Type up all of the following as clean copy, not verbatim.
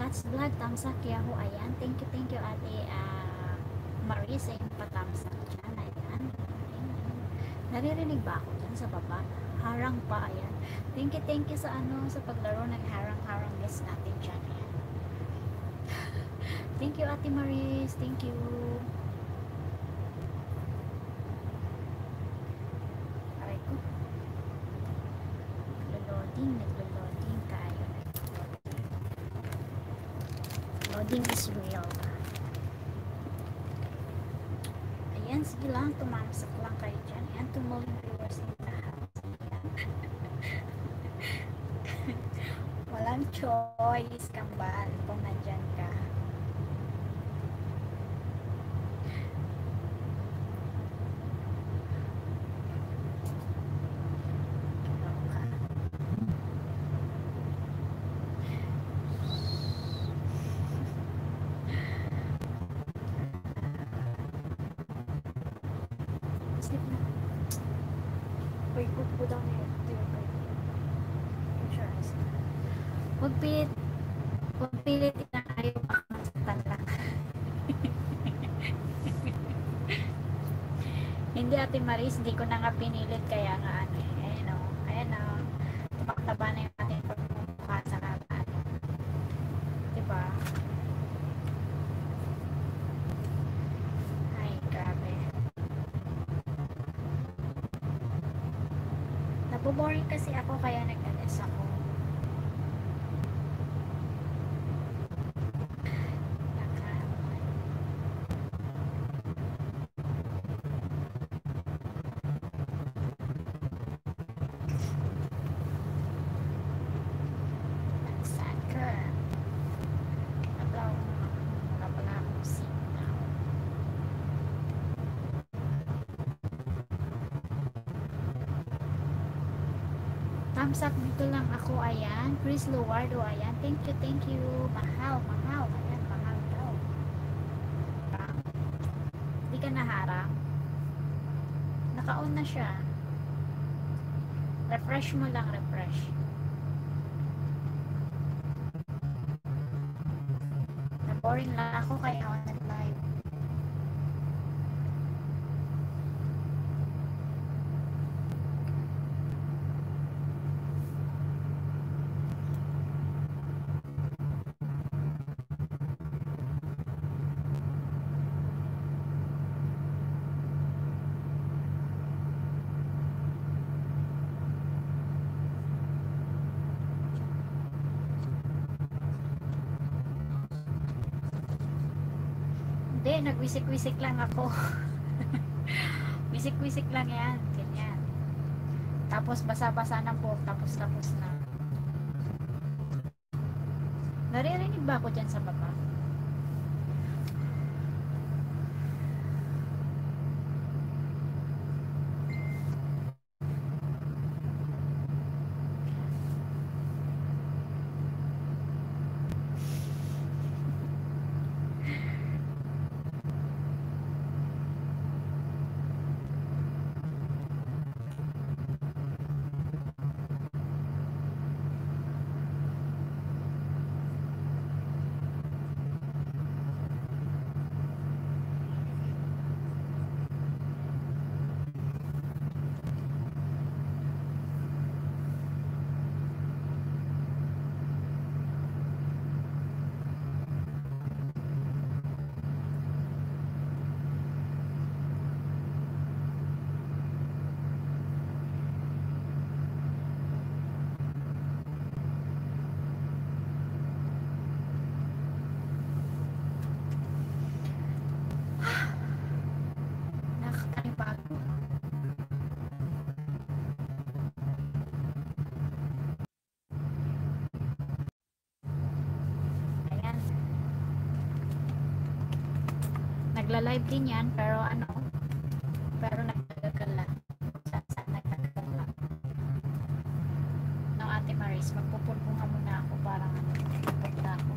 Cat's Vlog, thumbs up, Yahoo, ayan. Thank you, ate Marie sa iyong pa-thumbs up dyan, ayan. Naririnig ba ako dyan sa baba? Harang pa, ayan. Thank you sa sa paglaro ng harang-harang guest natin dyan, ayan. Thank you, ate Marie, thank you. Aray ko. Naglo-loading tayo. Loading is real. Ayan, sige lang, tumamsak lang kayo dyan. Ayan, tumuling viewers in the house. Walang choice, kambal, kung nandyan ka. Sleep na. Wait, put down your close your eyes. Huwag pilit na ayaw makakasaktan lang. Hindi, ate Maris, hindi ko na nga pinilit, kaya nga ayan o, tumaktaba na yung ating pagmumukha sa diba? Ay, grabe. Naboboring kasi ako, kaya nag-alis ako. Thumbs up dito lang ako, ayan. Chris Luwardo, ayan. Thank you. Mahal. Ayan, mahal daw. Hindi ka naharang. Naka-on na siya. Refresh mo lang, refresh. Na-boring lang ako, kaya ako nag-live. Hindi, nagwisik-wisik lang ako. Wisik-wisik lang yan. Ganyan. Tapos basa-basa ng buhok, tapos na. Naririnig ba ako dyan sa baba? Nakakanibago. Ayan. Nagla-live din yan, pero nagkagala. Saan nagkagala. No, ate Maris, magpupulbunga muna ako, parang pagda ako.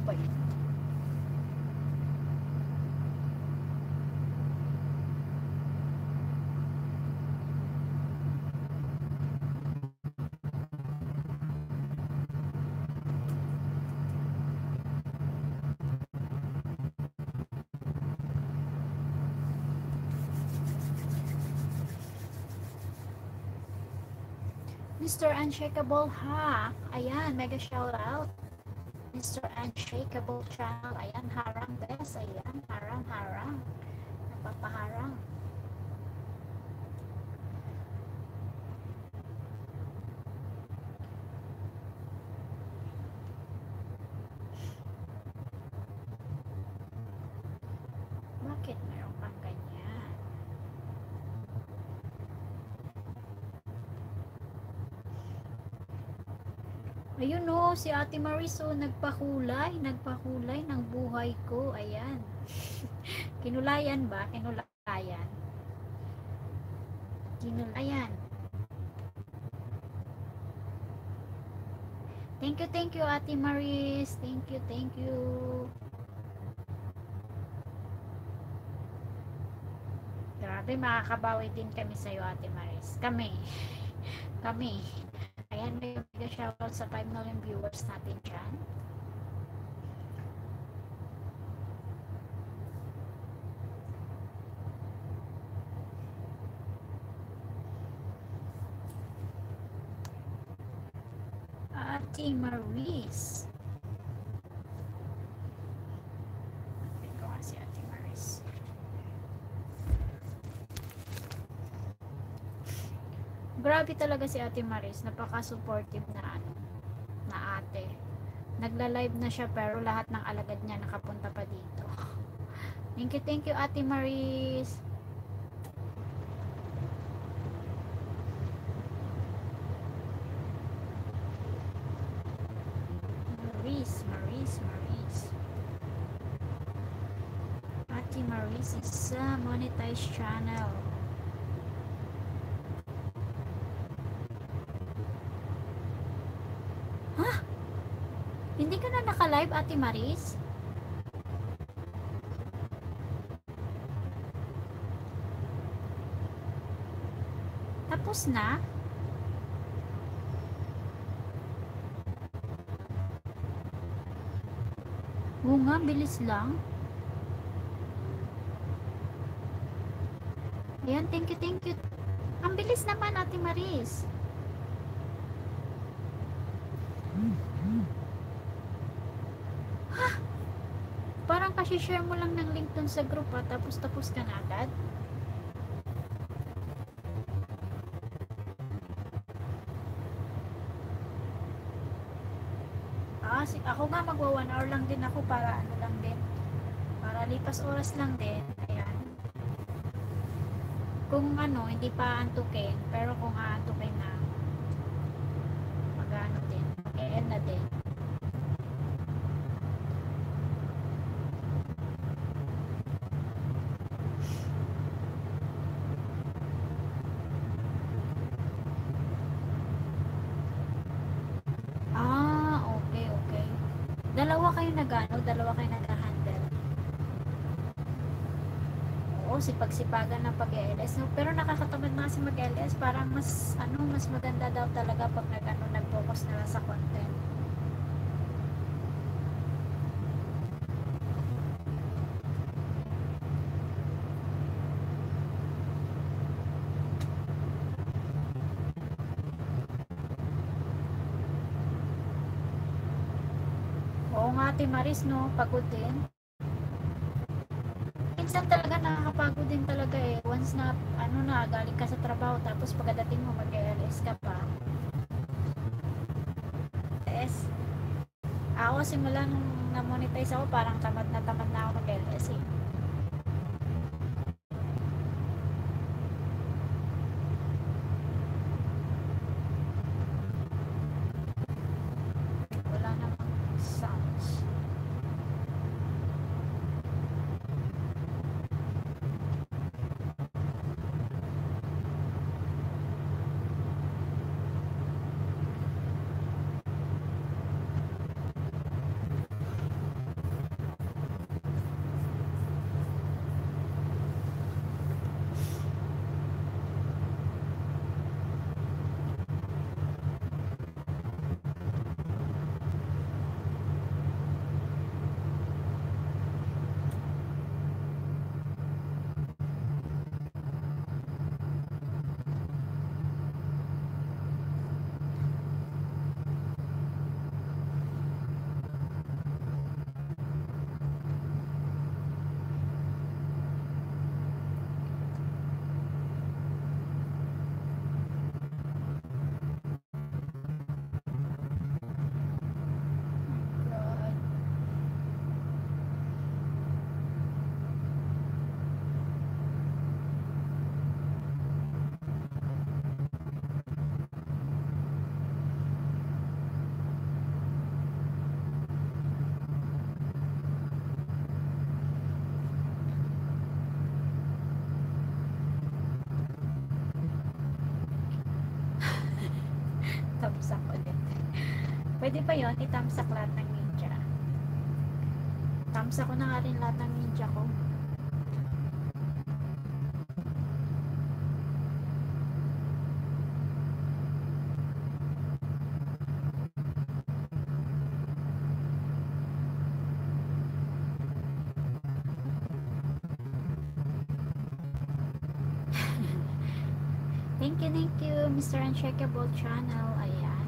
ba yun? Mr. Unshakable Hack, ayan, mega shout out. Mr. Unshakable Channel, ayan, harang bes, ayan, harang, napapaharang. Bakit meron kang ganyan? Ayun o, si Ate Mariso, nagpakulay ng buhay ko, ayan. Kinulayan ba? Kinulayan. Thank you Ate Maris. Thank you. Grabe, makakabawi din kami sa'yo Ate Maris. Kami. Ayan, may mega shoutout sa 5 million viewers natin dyan. Ate Maris. Ito nga si Ate Maris. Grabe talaga si Ate Maris. Napaka-supportive na ate. Nagla-live na siya pero lahat ng alagad niya nakapunta pa dito. Thank you Ate Maris. Maris. Ate Maris is a monetized channel. Huh? Hindi ka na naka-live Ate Maris? Tapos na? Oo nga, bilis lang. Ayan, thank you. Ang bilis naman Ate Maris. Ha? Parang kasi-share mo lang ng link dun sa group tapos ka na agad. Ako nga magwa 1 hour lang din ako para para lipas oras lang din. Ayan. Kung hindi pa antukin, pero kung aantukin na, mag-ano din, e-end na din. Okay. Dalawa kayo nag-handle. Oo, sipag-sipagan na pag-LS. No? Pero nakakatamad na kasi mag-LS. Parang mas maganda daw talaga pag nag-focus na lang sa content. Oo nga Ate Maris, no? Pagod din. Minsan talaga nakakapagod din talaga eh. Once na, galing ka sa trabaho, tapos pagdating mo, mag-LS ka pa. LS. Ako, simula nung na-monetize ako, parang tamad na ako mag-LS eh. Wala namang sounds. Pwede ba yun? Itamsak lahat ng ninja. Tamsak ko na nga rin lahat ng ninja ko. Thank you, Mr. Uncheckable Channel. Ayan.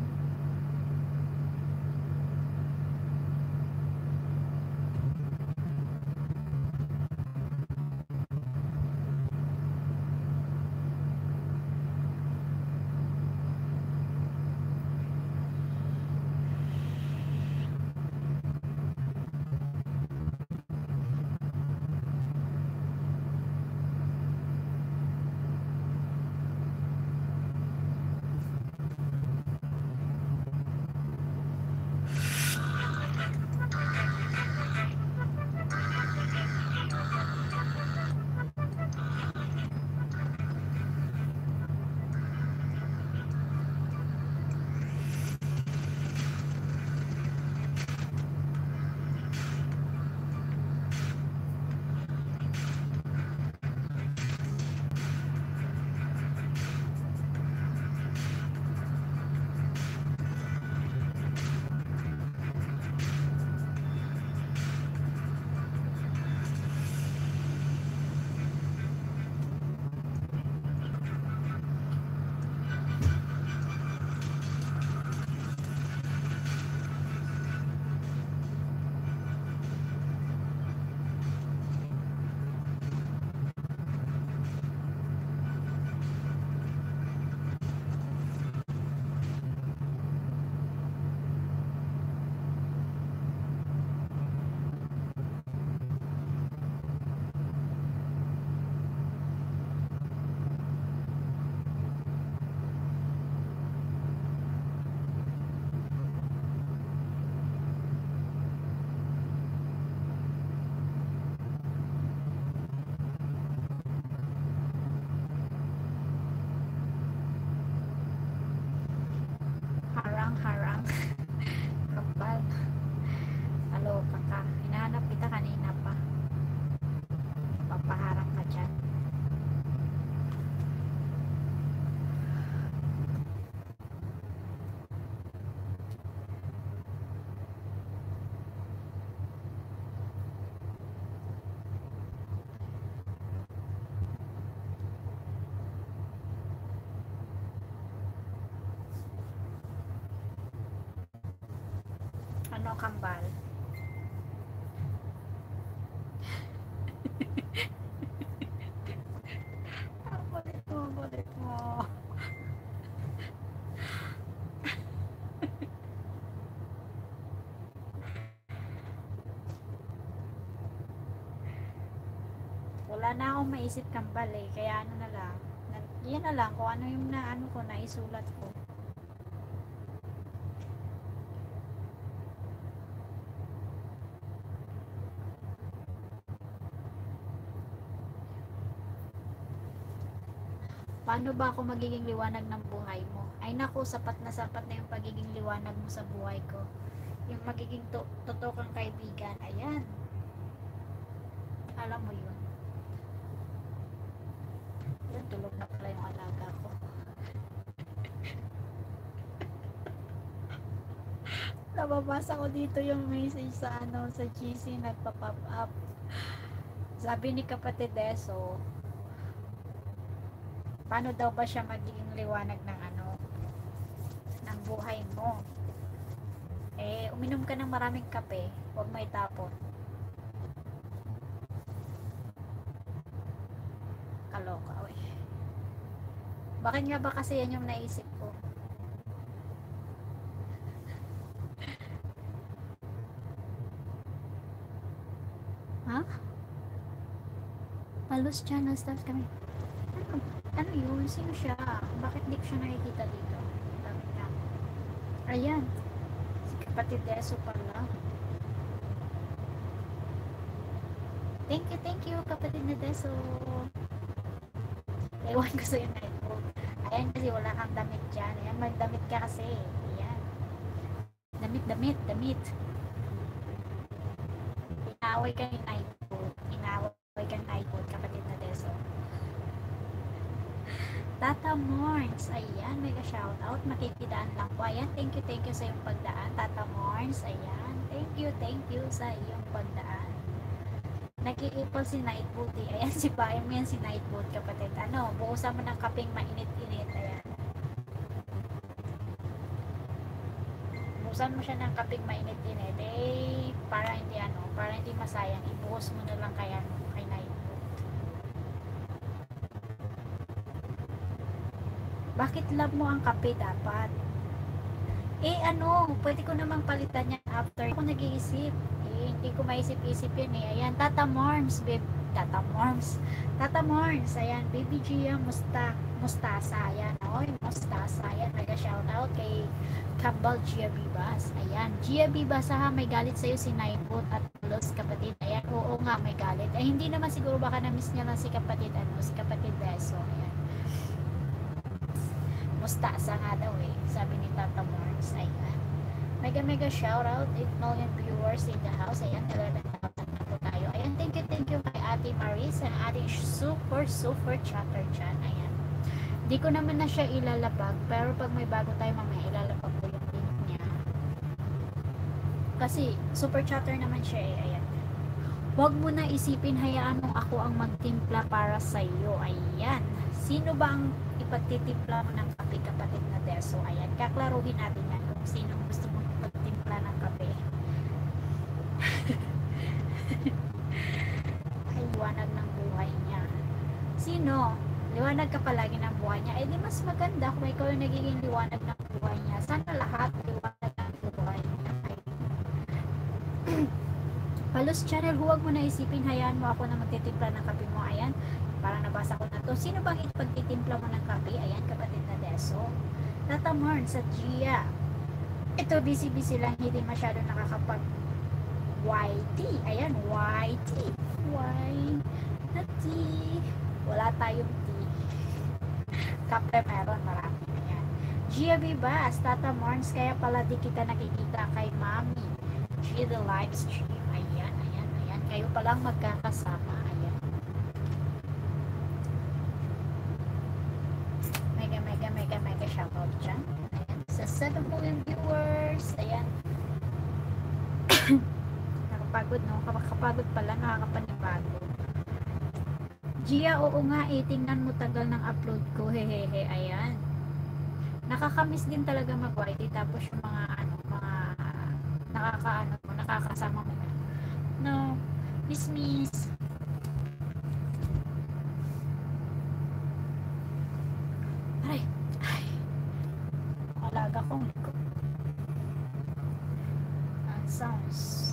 Harang-harang. Kapal. Aloka ka. Hinahanap kita kanina pa. Papaharang ka dyan. Ano kambal? Ang kulit mo. Wala na akong maisip kambal eh. Kaya ano na lang. Yan na lang kung ano yung naano ko, naisulat ko. Paano ba ako magiging liwanag ng buhay mo? Ay naku, sapat na yung pagiging liwanag mo sa buhay ko. Yung magiging totoo kang kaibigan. Ayan. Alam mo yun. Yan, tulog na pala yung alaga ko. Nababasa ko dito yung message sa sa GC nagpa-pop up. Sabi ni kapatid Deso, paano daw ba siya magiging liwanag ng ng buhay mo? Eh, uminom ka ng maraming kape, huwag mo itapon. Kaloka, oy. Bakit nga ba kasi yan yung naisip ko? Ha? Palos channel start kami. Ano yun? Sino siya? Bakit di ko siya nakikita dito? Ayan. Si kapatid Deso pala. Thank you, kapatid na Deso. Ewan ko sa'yo na ito. Ayan kasi wala kang damit dyan. Ayan, magdamit ka kasi. Ayan. Damit. Inaway ka ni Nightfoot. Inaway ka ni Nightfoot, kapatid na Deso. Tata Morns, ayan, mega shoutout, makikidaan lang po. Ayan, thank you sa iyong pagdaan. Tata Morns, ayan, thank you sa iyong pagdaan. Nag-iipol si Nightfoot eh. Ayan, si Bayan mo yan si Nightfoot, kapatid. Ano, buusan mo ng kaping mainit-init, ayan. Buusan mo siya ng kaping mainit-init, eh, para hindi masayang, ibuhos mo na lang kay Nightfoot. Bakit love mo ang kape dapat? Eh pwede ko namang palitan yan after. Ako nag-iisip. Eh, hindi ko maisip-isip yun eh. Ayan, Tata Morms, babe. Tata Morms, ayan, Baby Gia, Mustasa, ayan, Mustasa, ayan, mega shoutout kay Campbell Gia Bibas, ayan, Gia Bibas, ha, may galit sa'yo si Nightfoot at Los, kapatid, ayan, oo nga, may galit, eh, hindi naman siguro, baka na-miss niya lang si kapatid, si kapatid Deso, ayan, Mustasa nga daw eh, sabi ni Tata Morns, ayan, mega shoutout, 8 million viewers in the house, ayan, 11,000 na po tayo, ayan, thank you kay Ate Maris, ang ating super chatter dyan, ayan, di ko naman na siya ilalapag, pero pag may bago tayo mamaya, ilalapag ko yung link niya, kasi super chatter naman siya eh, ayan, wag mo na isipin, hayaan mo ako ang magtimpla para sa iyo, ayan, sino ba ang ipagtitimpla mo ng kape, kapatid na Deso, ayan, kaklaruhin natin yan, kung sino gusto mong ipagtimpla ng kape, ay liwanag ng buhay niya, sino? Liwanag ka palagi ng buhay niya, eh di mas maganda kung ikaw yung nagiging liwanag ng buhay niya, sana lahat liwanag ng buhay niya. Palos Channel, huwag mo na isipin, hayaan mo ako na magtitimpla ng kape mo, ayan, parang nabasa ko na to, sino bang ipagtitimpla mo ng kape, ayan, kapatid na Deso, Tata Marn sa Gia, ito busy lang, hindi masyado nakakapag YT, ayan, YT, na T, wala tayong T, kape meron, marami, ayan, Gia Bibas, Tata Marns, kaya pala di kita nakikita kay Mami, Gia the live stream, ayan, kayo palang magkakasama, ayan, mega shoutout dyan, ayan, sa 7 million viewers, ayan, nakapagod no, kapagod pala, nakakapanibago, Gia, oo nga eh, tingnan mo tagal ng upload ko, hehehe, ayan, nakakamiss din talaga mag-YT, tapos yung mga nakakasama mo, no, miss, ay, alaga kong liko, ang sounds,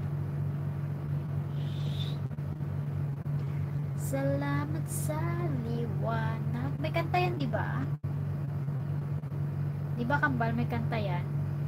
salamat sa liwanag, may kanta yan, diba, Kambal, may kanta yan,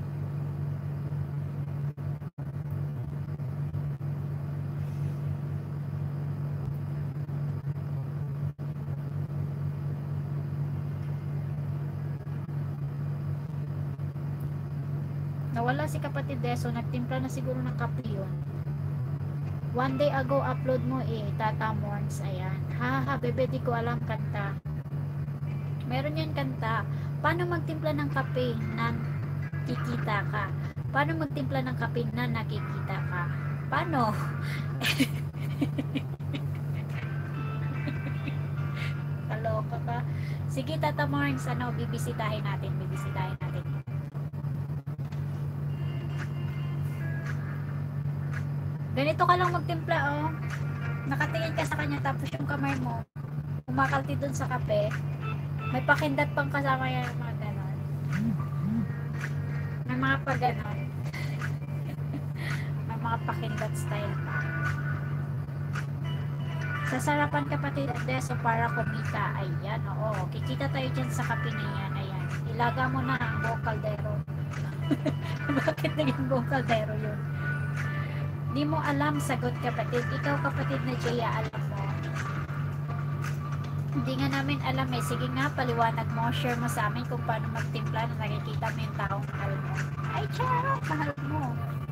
nawala si kapatid Deso, nagtimpla na siguro ng kape yun. One day ago upload mo eh, Tata Morns, ayan, haha bebe, di ko alam kanta, meron yan kanta, paano magtimpla ng kape na kikita ka, paano magtimpla ng kape na nakikita ka, paano? Kaloka ka, sige Tata Morns, bibisitahin natin, ganito ka lang magtimpla, oh. Nakatingin ka sa kanya, tapos yung kamay mo kumakalti dun sa kape, may pakindat pang kasama yan, mga ganon, may mga paganon, may mga pakindat style pa, sasarapan kapatid Deso para kumita, ayan, oo, kikita tayo dyan sa kape na yan, ayan, ilaga mo na ang buong kaldero. Bakit naging buong kaldero yun? Di mo alam, sagot kapatid. Ikaw kapatid na Jaya, alam mo. Hindi nga namin alam eh. Sige nga, paliwanag mo, share mo sa amin kung paano magtimpla na nakikita mo yung taong mahal mo. Ay, charot, mahal mo.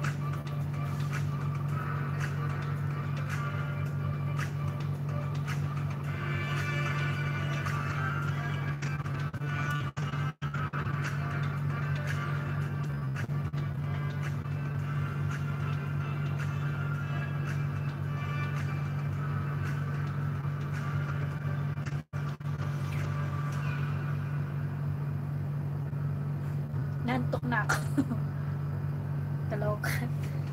Nantok na ako. Talokan.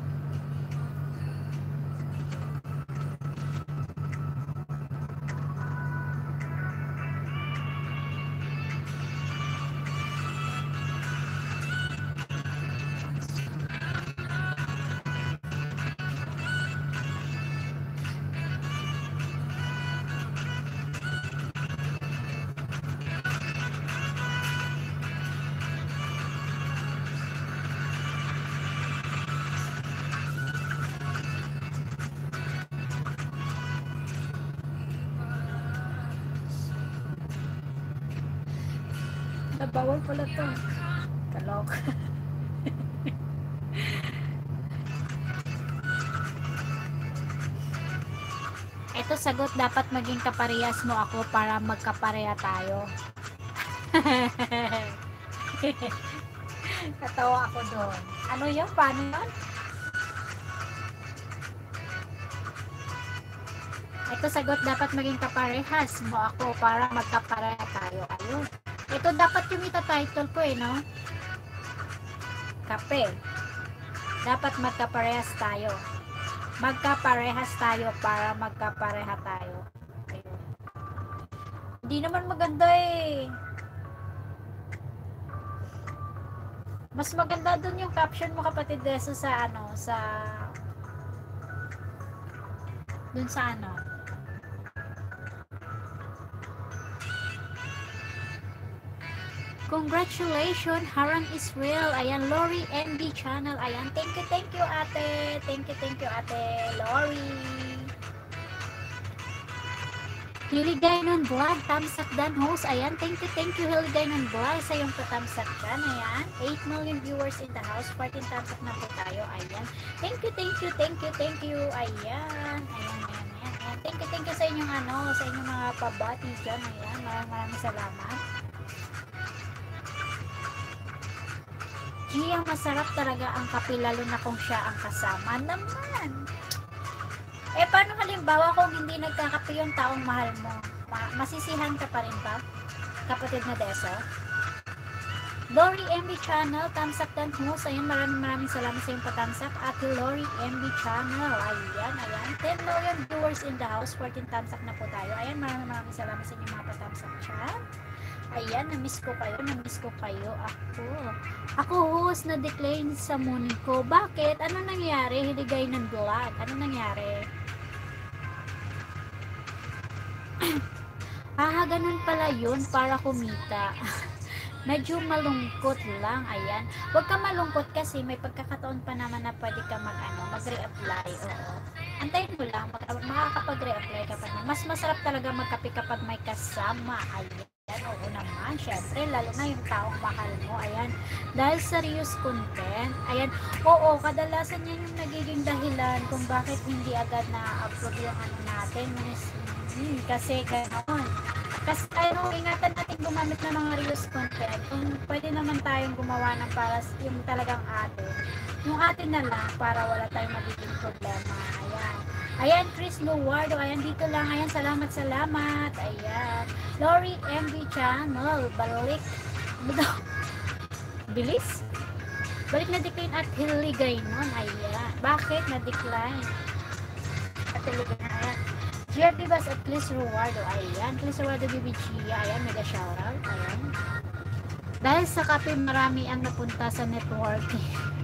Nabawal pala to. Talokan. Ito sagot, dapat maging kaparehas mo ako para magkapareha tayo. Katawa ako doon. Ano yun? Paano yun? Ito sagot, dapat maging kaparehas mo ako para magkapareha tayo. Ayun. Ito dapat yung ita-title ko eh, no? Kape. Dapat magkaparehas tayo. Magkaparehas tayo para magkapareha tayo. Ayun. Hindi naman maganda eh. Mas maganda dun yung caption mo, kapatid Deso, sa ano, dun sa ano. Congratulations, Harang Israel. Ayan, Lori NB channel. Ayan, thank you ate. Thank you ate Lori. Hiligaynon Vlog, thumbs up dan host. Ayan, thank you Hiligaynon Vlog sa iyong pa-thumbs up dyan. Ayan, 8 million viewers in the house, 14 thumbs up na po tayo. Ayan, thank you. Ayan. Thank you sa inyong sa inyong mga pabati dyan. Ayan, maraming salamat. Gia, masarap talaga ang kape, lalo na kung siya ang kasama naman. Eh, paano halimbawa kung hindi nagkakape yung taong mahal mo? Masisihan ka pa rin ba, kapatid na Deso? Lori MB channel, thumbs up dan host. Ayan, maraming salamat sa iyong pa-thumbs up. At Lori MB channel, ayan. 10 million viewers in the house, 14 thumbs up na po tayo. Ayan, maraming salamat sa inyong mga pa-thumbs up chat. Ayan, namiss ko kayo. Ako host na decline sa morning ko. Bakit? Ano nangyari? Hiligay ng vlog. Ano nangyari? Ganun pala yun, para kumita. Medyo malungkot lang. Ayan. Huwag ka malungkot kasi may pagkakataon pa naman na pwede ka mag-re-apply. Oo. Antayin mo lang, makakapag-re-apply ka pa. Mas masarap talaga magkape kapag may kasama. Ayan. Oo naman, syempre, lalo na yung taong mahal mo. Ayan, dahil serious content. Ayan, oo, kadalasan yan yung nagiging dahilan kung bakit hindi agad na-upload yung natin. Kasi ganoon. Kasi ingatan natin gumamit ng mga reels content. Kung pwede naman tayong gumawa ng para yung talagang atin. Yung atin na lang para wala tayong magiging problema. Ayan, Chris Luwardo. Ayan, dito lang. Ayan, salamat. Ayan. Lori MV channel. Balik. Bilis. Balik na decline at hiligay nun. Ayan. Bakit na-decline? At hiligay na. Ayan. GRD Bas at Chris Luwardo. Ayan. Chris Luwardo BBG. Ayan, mega shoutout. Ayan. Dahil sa kape, marami ang napunta sa networking.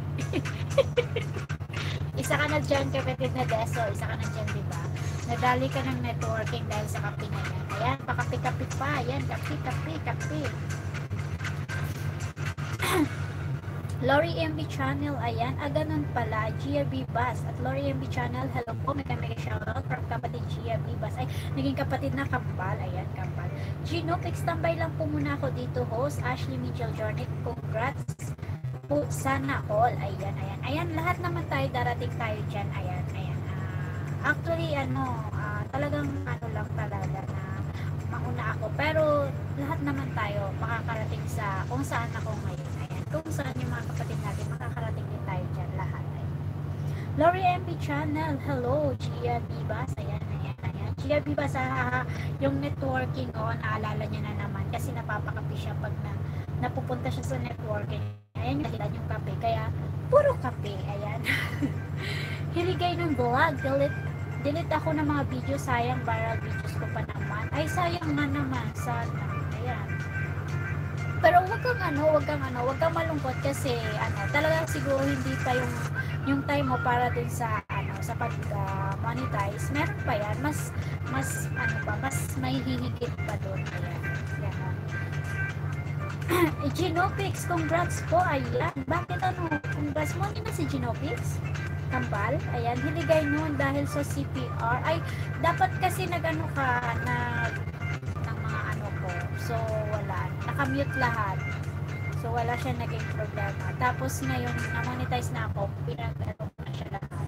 Isa ka na dyan, kapatid na Deso. Isa ka na dyan, diba? Nadali ka ng networking dahil sa kape na yan. Ayan, pakapi-kapi pa. Ayan, kapi. Lori MB Channel, ayan. Ganun pala. Gia Bibas. At Lori MB Channel, hello po. May kami shoutout from kapatid Gia Bibas. Ay, naging kapatid na Kambal. Ayan, Kambal. Gino, tambay lang po muna ako dito, host. Ashley Mitchell Jornik, congrats po. Sana all. Ayan, ayan. Ayan, lahat naman tayo, darating tayo dyan. Ayan, ayan. Actually, talagang lang talaga na mauna ako. Pero, lahat naman tayo makakarating sa kung saan ako ngayon. Kung saan yung mga kapatid natin, makakarating din tayo dyan lahat. Lori MP Channel, hello, Gia Bibas, ayan, ayan, ayan. Gia Bibas, yung networking ko, naalala niya na naman kasi napapakapi siya pag napupunta siya sa networking. Ayan yung dahilan yung kape, kaya puro kape, ayan. Hiligay ng vlog, delete ako ng mga video, sayang viral videos ko pa naman. Ay, sayang na naman, sana, ayan. Pero wag kang malungkot kasi talagang siguro hindi pa yung time mo para dun sa sa pag monetize. Meron pa yan, mas may hihigit pa doon. Ayan. Genopix, congrats po. Ayan. Bakit congrats mo? Hindi na si Genopix? Kambal? Ayan. Hiligay nun dahil sa CPR. Ay, dapat kasi ng mga ko. So, wala. Nakamute lahat. So, wala siya naging problema. Tapos, ngayon, na-monetize na ako. Pinag-ano ko na siya lahat.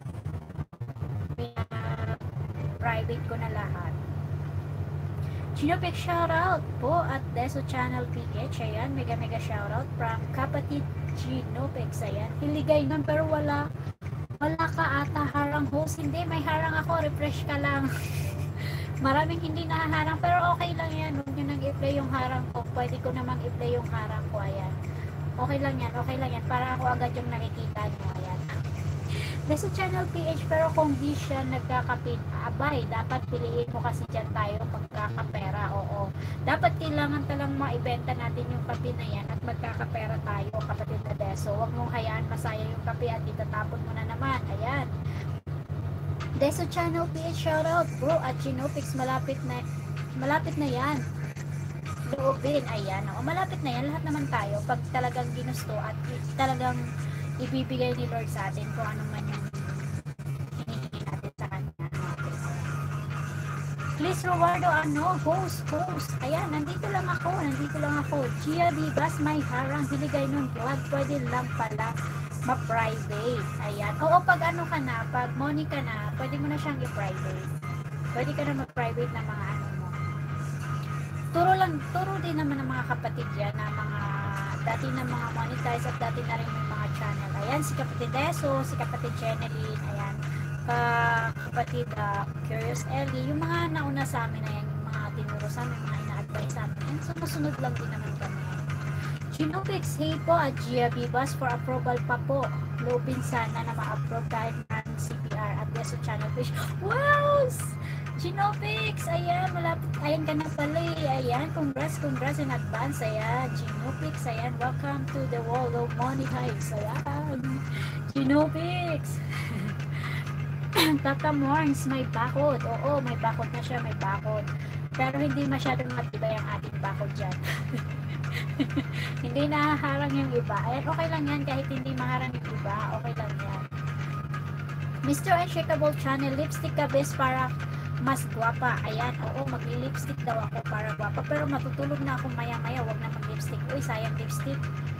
Pinag-private ko na lahat. Ginopix shoutout po at Deso Channel PH. Ayan, mega shoutout from kapatid Ginopix. Ayan, hiligay nun pero wala ka ata harang host. Hindi, may harang ako. Refresh ka lang. Maraming hindi nahaharang pero okay lang yan. Huwag nyo nang i-play yung harang ko. Pwede ko namang i-play yung harang ko. Ayan. Okay lang yan. Para ako agad yung nakikita nyo. Ayan. Nasa channel PH pero kung di siya nagkakapin, abay, dapat piliin mo kasi dyan tayo magkakapera. Oo. Dapat kailangan talang maibenta natin yung kape na yan at magkakapera tayo, kapatid na Deso. Huwag mong hayaan masaya yung kape at itatapon mo na naman. Ayan. Deso Channel PH shoutout bro at Genopix, malapit na yan. Loobin, ayan. Malapit na yan, lahat naman tayo pag talagang ginusto at talagang ibibigay ni Lord sa atin kung ano man yung hinihingi natin sa kanya. Please Rowardo, host. Ayan, nandito lang ako. Gia Bibas, may harang, hiligay nun vlog, pwede lang pala ma-private. Ayan. Oo, pag pag money ka na, pwede mo na siyang i-private. Pwede ka na mag-private na mga mo. Turo din naman ng mga kapatid yan na mga dati na mga monetize at dati na rin may mga channel. Ayan, si kapatid Deso, si kapatid Jeneline, ayan. Kapatid Curious Ellie, yung mga nauna sa amin na yan, yung mga tinuro sa amin, mga ina-advise sa amin. And sumusunod lang din naman kami. Genopix, hey po at Gia Bibas for approval pa po. Lobin sana na ma-approve kahit ng CPR at Deso Channel page. Wow! Genopix, ayan, malapit. Ayan ka na pala eh. Ayan, congrats in advance. Ayan, Genopix, ayan, welcome to the world of money types. Ayan, Genopix. Tata Morns, may bakod. Oo, may bakod na siya, may bakod. Pero hindi masyadong matibay ang ating bakod dyan. Hindi nahaharang yung iba. Ayan, okay lang yan. Kahit hindi maharang yung iba, okay lang yan. Mr. Unshakable Channel, lipstick ka best para mas guwapa. Ayan, oo, magli-lipstick daw ako para guwapa. Pero matutulog na ako maya-maya. Wag na mag-lipstick. Uy, sayang lipstick.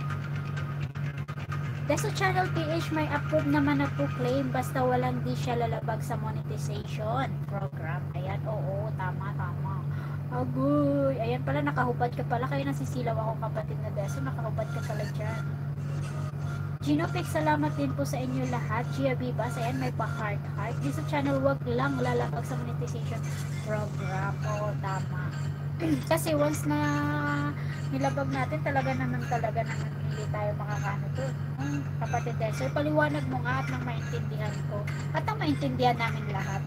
Deso Channel PH, may approve naman na po claim basta walang di siya lalabag sa monetization program. Ayan, oo, tama. Agoy, ayan pala, nakahubad ka pala, kaya nasisilaw ako, kapatid na Deso, nakahubad ka pala dyan. Genopix, salamat din po sa inyo lahat. Gia Bibas, ayan, may pa-heart. Di sa channel, wag lang lalabag sa monetization program. Oo, tama. Kasi once na nilabag natin, talaga naman hindi tayo makakaano to. Kapatid Deso, paliwanag mo nga at nang maintindihan ko. At nang maintindihan namin lahat.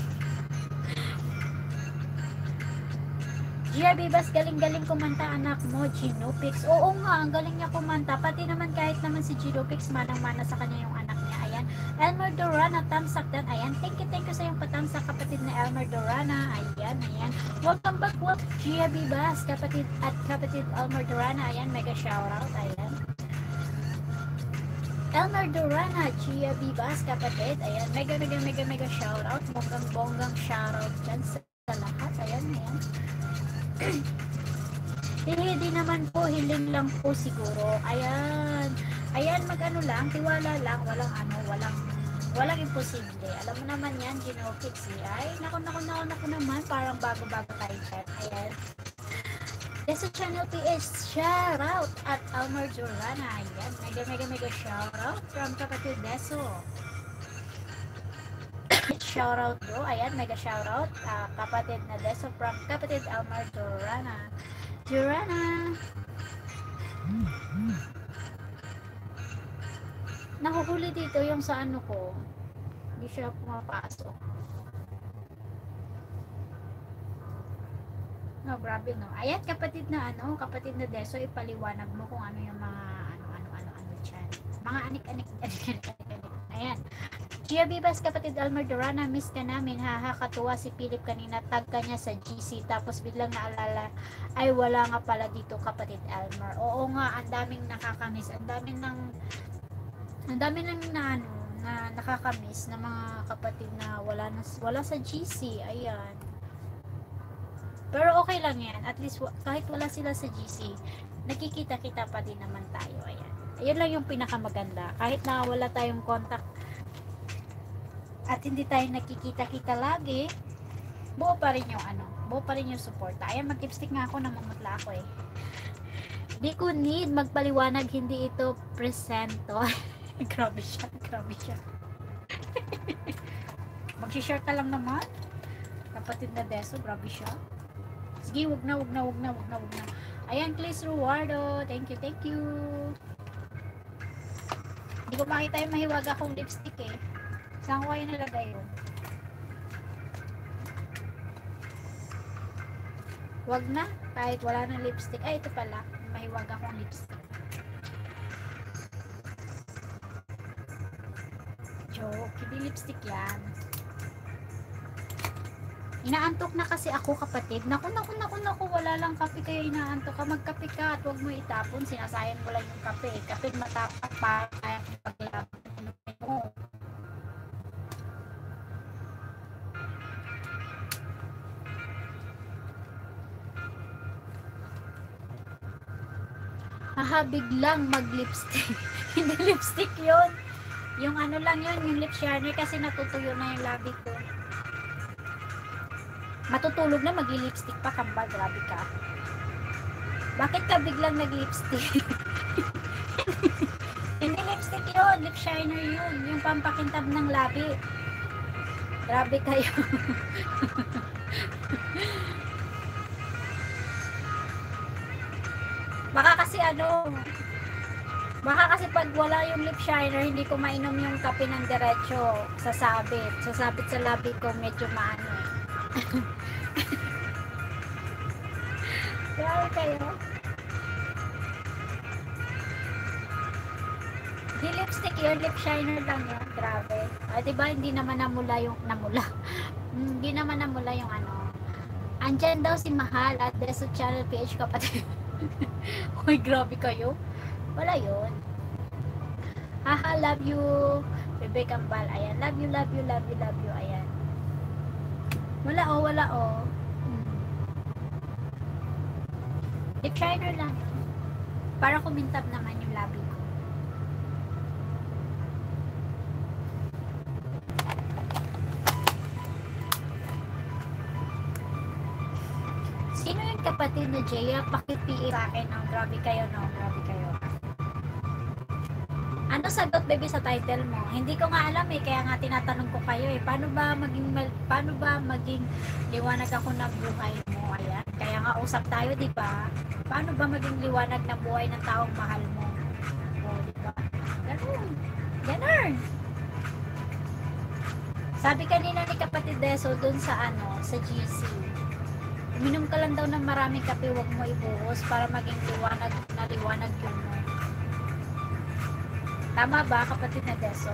Gia Bibas, galing-galing kumanta anak mo, Genopix. Oo nga, ang galing niya kumanta. Pati naman kahit naman si Genopix, manang-mana sa kanya yung anak niya. Ayan. Elmer Dorana, tamsak dan. Ayan. Thank you sa yung patamsak, kapatid na Elmer Dorana. Ayan. Welcome back, Gia Bibas, kapatid Elmer Dorana. Ayan, mega shoutout. Ayan. Elmer Durana, Gia Vivas, kapatid. Ayan, mega shoutout. Bonggang shoutout dyan sa lahat. Ayan, ayan. Hindi naman po, hiling lang po siguro. Ayan. Ayan, mag-ano lang, tiwala lang, walang imposible. Alam mo naman yan, Ginokits eh. Ay, naku naman, parang bago-bago tayo dyan. Ayan. Deso Channel PH, shoutout at Elmer Durana. Ayan, mega shoutout from kapatid Deso. Shoutout do, ayan, mega shoutout. Kapatid na Deso from kapatid Elmer Durana. Durana. Nahuhuli dito yung sa ano ko. Hindi siya pumapasok. No, grabe no. Ayan, kapatid na Deso, ipaliwanag mo kung ano yung mga ano dyan. Mga anik-anik. Ayan. Gia Vivas, kapatid Elmer Durana, miss ka namin, haha, katuwa si Philip kanina, tag ka niya sa GC, tapos biglang naalala, ay wala nga pala dito kapatid Elmer. Oo nga, ang daming nakakamiss, ang daming na nakakamiss na mga kapatid na wala sa GC, ayan. Pero okay lang yan, at least kahit wala sila sa GC, nakikita-kita pa din naman tayo, ayan. Ayun lang yung pinakamaganda, kahit na wala tayong contact, at hindi tayo nakikita-kita lagi, buo pa rin yung suporta. Ayan, mag-lipstick nga ako, namumutla ako eh. Di ko need magpaliwanag, hindi ito presento. grabe siya. Mag-share ka lang naman. Kapatid na Deso, grabe siya. Sige, wag na. Ayan, please Ruardo. Thank you. Hindi ko makita yung mahiwaga kong lipstick eh. Saan ko kayo nalagay yun? Wag na, kahit wala ng lipstick. Ay, ito pala, mahiwag akong lipstick. Joke, hindi lipstick yan. Inaantok na kasi ako, kapatid. Naku, wala lang kape kayo, inaantok ka. Magkape ka at huwag mo itapon. Sinasayang mo lang yung kape. Kape matapak pa, kaya paglapon mo. Haha, biglang mag-lipstick. Hindi lipstick yun. Yung ano lang yun, yung lip shiner kasi natutuyo na yung labi ko. Matutulog na, mag-lipstick pa, kambal, grabe ka. Bakit ka biglang nag-lipstick? Hindi lipstick yun, lip shiner yun. Yung pampakintab ng labi. Grabe kayo. Baka kasi pag wala yung lip shiner, hindi ko mainom yung kape ng diretso. Sasabit sa labi ko, medyo maano. Grabe kayo. Di lipstick yun, lip shiner lang yun. Grabe. Diba hindi naman namula yung hindi naman namula yung ano. Andyan daw si Mahal at Deso Channel PH, kapatid. Uy, grabe kayo. Wala yun. Haha, love you. Bebe Kambal. Ayan. Love you. Ayan. Wala oh. Lip shiner lang. Para kumintab naman yung labi ko. Sino yung kapatid na Jaya? Pakipii sa akin. Oh, grabe kayo, no? Grabe kayo. Ano sagot, baby, sa title mo? Hindi ko nga alam eh, kaya nga tinatanong ko kayo eh. Paano ba maging liwanag ako ng buhay mo? Ayan. Kaya nga usap tayo, di ba? Paano ba maging liwanag ng buhay ng taong mahal mo? O, di ba? Ganun. Sabi kanina ni kapatid Deso dun sa sa GC. Uminom ka lang daw ng maraming kape, huwag mo ibuhos para maging liwanag yung mo. Tama ba, kapatid na Deso?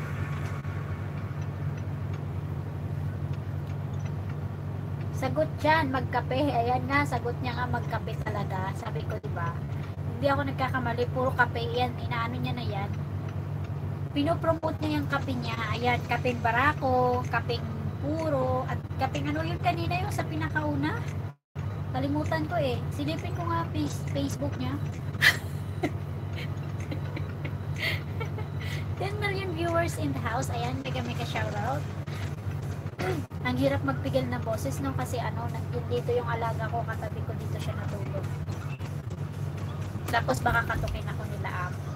Sagot dyan, magkape. Ayan nga, sagot niya nga magkape talaga. Sabi ko, diba? Hindi ako nagkakamali, puro kape yan. Inaano niya na yan. pinopromote niya yung kape niya. Ayan, kapeng barako, kapeng puro, at kapeng ano yun kanina yung sa pinakauna. Kalimutan ko eh. Silipin ko nga Facebook niya. 10 million viewers in the house. Ayan, mega shoutout. Ang hirap magpigil ng boses no kasi ano, dito yung alaga ko, katabi ko dito siya natulog. Tapos baka katukin ako nila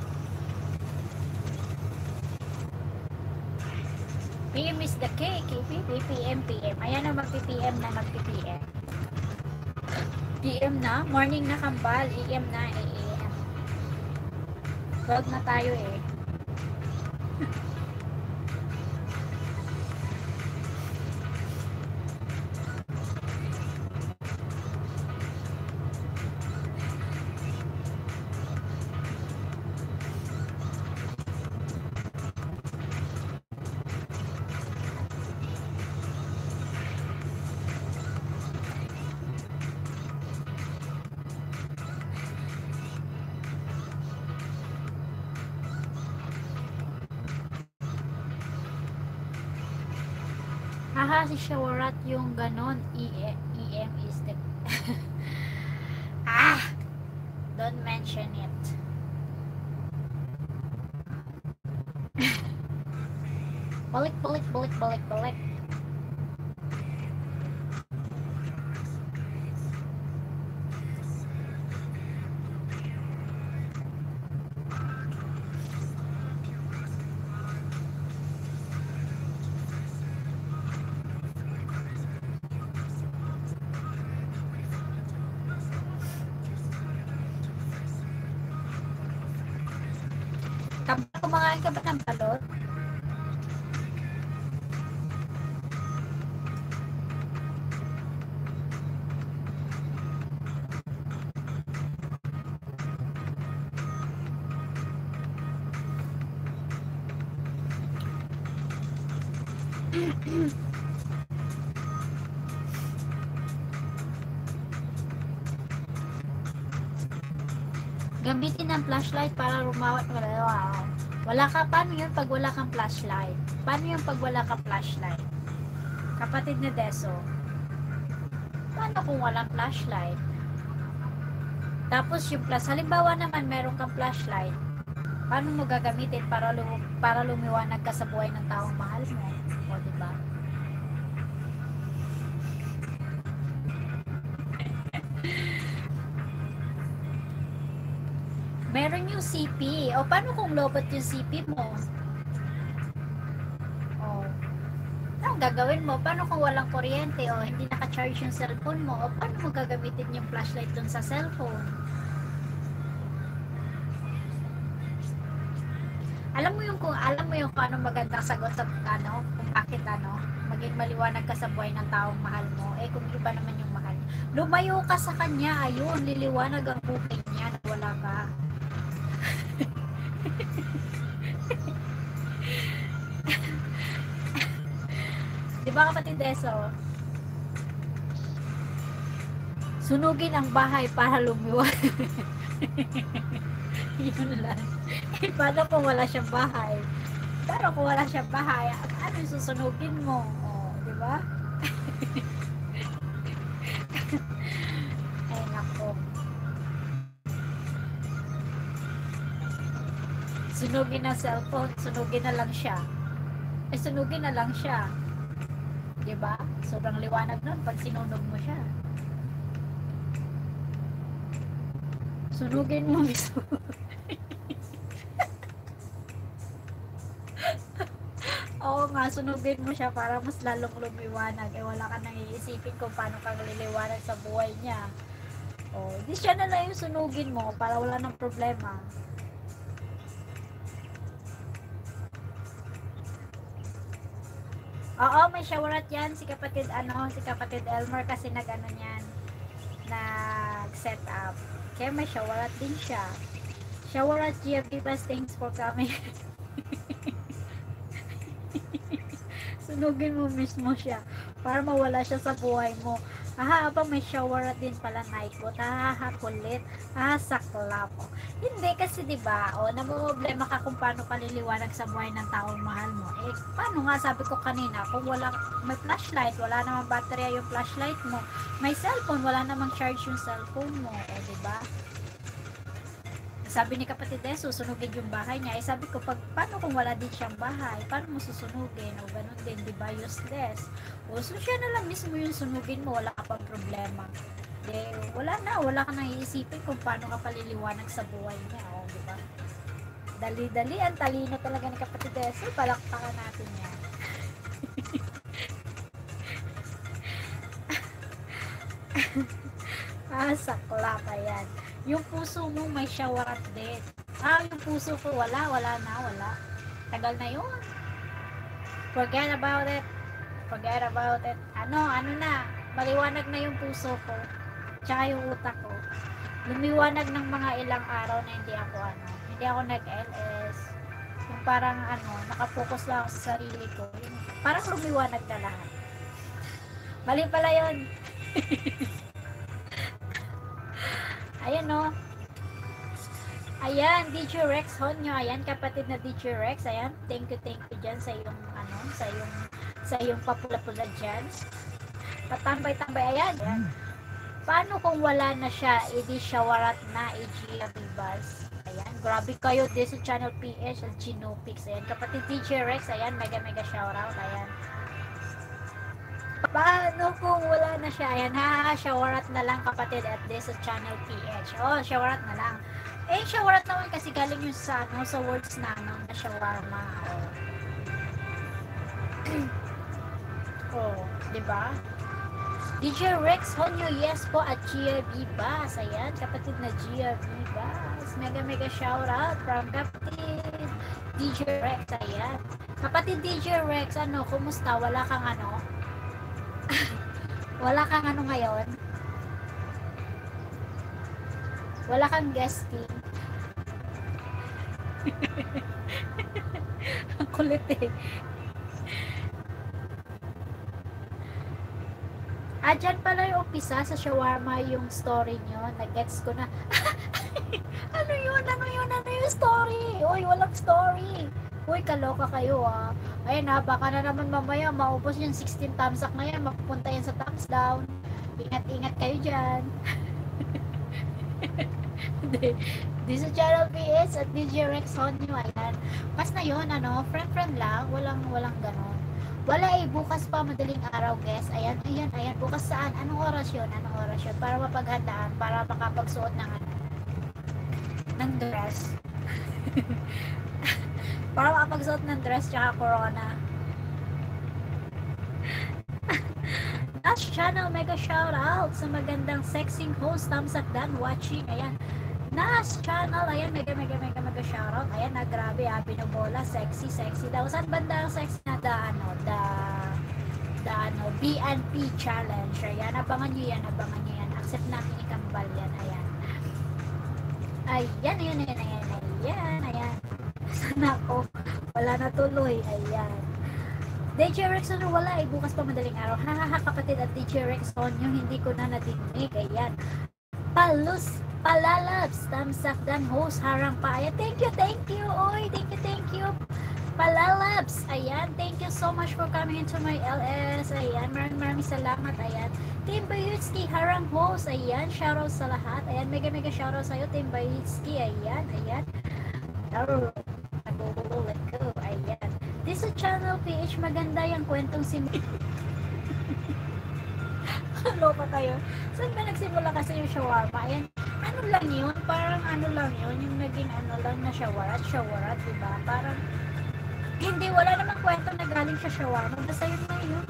PM is the cake. PM. Ayan na magpi-PM na magpi-PM. PM na, morning na kambal, AM na, AM. Wag na tayo eh. Haha, si Shawarat yung ganon. EM is the... don't mention it. Balik. Kumakain ka ba ng balot? Gamitin ang flashlight para rumawat. Wala ka, paano yun pag wala kang flashlight? Paano yun pag wala kang flashlight? Kapatid ni Deso. Paano kung walang flashlight? Tapos yung halimbawa naman meron kang flashlight, paano mo gagamitin para lumiwanag ka sa buhay ng taong mahal mo? O, diba? Meron yung CP. O, paano kung lobot yung CP mo? O, anong gagawin mo? Paano kung walang kuryente o hindi naka-charge yung cellphone mo? O, paano mo gagamitin yung flashlight dun sa cellphone? Alam mo yung kung ano magandang sagot sa kung bakit maging maliwanag ka sa buhay ng taong mahal mo. Eh, kung iba naman yung mahal. Lumayo ka sa kanya, ayun, liliwanag ang buhay niya na wala ka. Diba kapatid Deso? Sunugin ang bahay para lumiwanag. Yun lang. Eh, paano kung wala siyang bahay? Pero kung wala siyang bahay, ano yung susunugin mo? O, diba? Ay, nako. Sunugin ang cellphone, sunugin na lang siya. Eh, sunugin na lang siya. Diba? Sobrang liwanag nun pag sinunog mo siya. Sunugin mo mismo. Oo nga, sunugin mo siya para mas lalong lumiwanag. Eh, wala ka nang iisipin kung paano ka liliwanag sa buhay niya. O, di siya na lang yung sunugin mo para wala nang problema. Oo, may showerat yan. Si kapatid Elmer kasi nag-ano niyan. Nag-set up. Kaya may showerat din siya. Showerat GFD Plus, thanks for coming. Sunugin mo mismo siya para mawala siya sa buhay mo. Aba may shower din pala Nightbot. Kulit. Sakla po. Hindi kasi 'di ba? O namomroblema ka kung paano ka liliwanag sa buhay ng taong mahal mo. Eh paano nga sabi ko kanina, kung wala may flashlight, wala namang baterya yung flashlight mo. May cellphone, wala namang charge yung cellphone mo, o 'di ba? Sabi ni kapatid susunugin yung bahay niya. Sabi ko, paano kung wala din siyang bahay? Paano mo susunugin? O ganun din, di ba? Useless. O so siya na lang mismo yung sunugin mo, wala ka pang problema. Wala ka nang iisipin kung paano ka paliliwanag sa buhay niya. O, di ba? Dali-dali, ang talino talaga ni kapatid palakpakan natin yan. Sakla ka yan. Yung puso mo may shower at din. Yung puso ko wala na. Tagal na yun. Forget about it. Ano na, maliwanag na yung puso ko. Tsaka yung utak ko. Lumiwanag ng mga ilang araw na hindi ako nag-LS. Yung parang nakapokus lang ako sa sarili ko. Yung parang lumiwanag na lahat. Mali pala yun. Ayan no. Ayan, DJ Rex Honyo. Ayan, kapatid na DJ Rex. Ayan, thank you dyan sa iyong sa iyong papula-pula dyan. Patambay-tambay. Ayan. Paano kung wala na siya? Edi shawarat na, Gia Vivas. Ayan, grabe kayo. This is Channel PH at Genopix. Ayan, kapatid DJ Rex. Ayan, mega shoutout. Ayan. Paano kung wala na siya? Ayan shawarat na lang kapatid at this sa Channel PH. Shawarat na lang. Shawarat naman kasi galing yung sa words na shawarma. Diba? DJ Rex Honyo, yes po, at Gia Vivas. Ayan, kapatid na Gia Vivas. Mega shoutout from kapatid DJ Rex. Ayan. Kapatid DJ Rex, kumusta? Wala kang wala kang ngayon? Wala kang guesting? Ang kulit eh. Dyan pala yung umpisa sa shawarma yung story nyo. Nag-gets ko na. Ano yun yung story? Uy, walang story. Uy, kaloka kayo Ayun baka na naman mamaya maubos yung 16 thumbs up na yan, mapupunta yan sa thumbs down. Ingat kayo dyan. This is Channel PS at DJ Rex Honyo. Ayan, pas na yun, friend lang, walang ganon. Wala bukas pa madaling araw guys. Ayan, bukas saan? Anong oras yun? Para mapaghandaan, para makapagsuot ng dress. Para makapagsuot ng dress tsaka corona. Nash Channel, mega shoutout sa magandang sexing host. Thumbs up done watching. Ayan, Nash Channel. Ayan, mega shoutout. Ayan, grabe binobola. Sexy daw. Saan banda ang sexy na BNP challenge. Ayan, abangan nyo yan. Accept namin ikambal yan. Ayan. Sana ako. Wala na tuloy. Ayan. DJ Rex wala bukas pa madaling araw. Kapatid at DJ Rex yung hindi ko na nadinig. Ayan. Palalabs. Thumbs up dan host. Harang pa. Ayan. Thank you. Oy, thank you. Palalabs. Ayan. Thank you so much for coming into my LS. Ayan. Maraming salamat. Ayan. Team Bayutski, harang host. Ayan. Shoutout sa lahat. Ayan. Mega shoutout sa'yo, Team Bayutski. Ayan. Let go. Ayan. This is Channel PH. Maganda yung kwentong Ano pa kayo? Saan ba nagsimula kasi yung shawarma? Ayan. Ano lang yun? Parang yung naging lang na shawarat, diba? Parang hindi, wala namang kwento na galing sa shawarma. Basta yun na yun.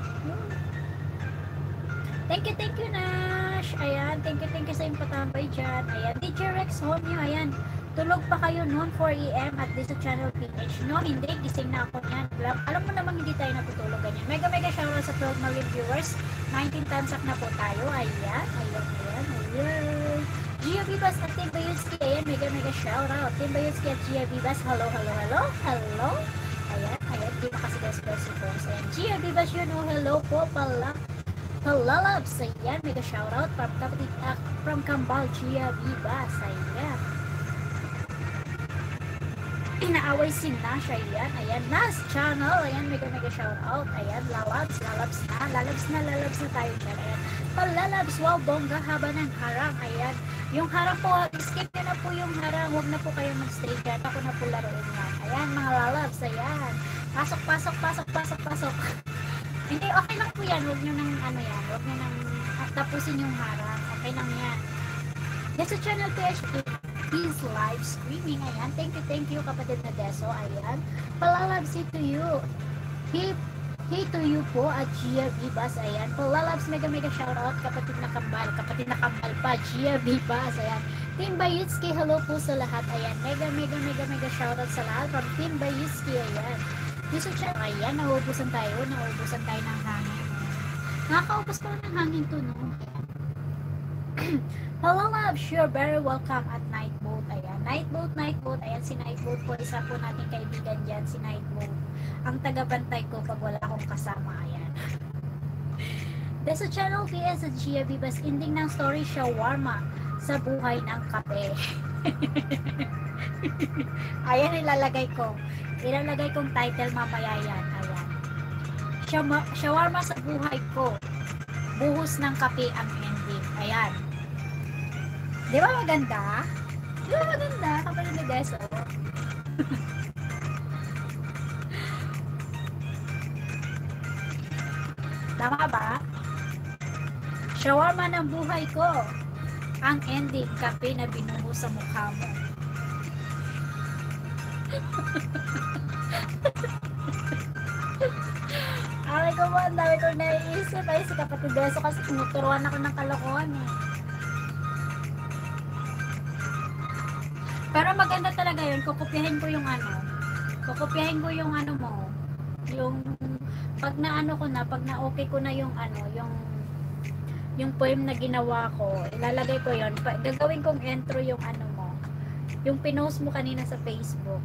Thank you, Nash. Ayan, thank you sa yung patambay dyan. Ayan, DJ Rex Honyo. Ayan, tulog pa kayo noon 4 AM at this Channel PH. No, hindi, gising na ako niyan. Alam mo namang hindi tayo natutulog ganyan. Mega shoutout sa 12 million viewers. 19 thumbs up na po tayo. Ayan. Gia Vivas at Team Bayutski. Ayan, mega shoutout. Team Bayutski at Gia Vivas. Hello. Ayan, di makasigas-gas si Boss. Ayan, Gia Vivas yun. Hello po pala. Palalabs, ayan, mega shoutout from kapatid, from Cambodia, Vibas, ayan. Inaaway si Nash, ayan, Nas channel, ayan, mega shoutout, ayan, lalabs na tayo dyan, ayan. Palalabs, wow, bongga, haba ng harang, ayan. Yung harang po, skip nyo na po yung harang, huwag na po kayo mag-stray dyan, ako na po laruin yan. Ayan, mga lalabs, ayan. Pasok. Hindi, okay lang po yan, huwag nyo nang, huwag nyo nang tapusin yung harang, okay lang yan. Yes, sa channel PHP, is live streaming, ayan. Thank you, kapatid na Deso, ayan. Palalabs, to you. Hey to you po at Gia Vibas, ayan. Palalabs, mega shoutout, kapatid na kambal pa, Gia Vibas, ayan. Team Bayitski, hello po sa lahat, ayan. Mega shoutout sa lahat from Team Bayitski, ayan. Dito siya, ayan, nauubusan tayo ng hangin. Nakakaubos ko ng hangin to, no? Hello love, you're very welcome at Nightboat, ayan. Nightboat, ayan, si Nightboat po, isa po nating kaibigan dyan, si Nightboat. Ang tagabantay ko pag wala akong kasama, ayan. Dahil sa channel PS at Gia Vibas, ending ng story, shawarma sa buhay ng kape. Ayan, ilalagay kong title mamaya yan, ayan. Shawarma sa buhay ko, buhos ng kape ang ending, ayan. Di ba maganda? Kapatid ni Deso. Tama ba? Shawarma ng buhay ko, ang ending, kape na binuhos sa mukha mo. Aray ko mo, ang dami ko naiisip. Ay, si kapatid Deso kasi tinuturuan ako ng kalokohan eh. Pero maganda talaga yun. Kukopyahin ko yung ano mo. Yung pag na-okay ko na yung yung poem na ginawa ko, ilalagay ko yun. Gagawin kong intro yung mo. Yung pinost mo kanina sa Facebook.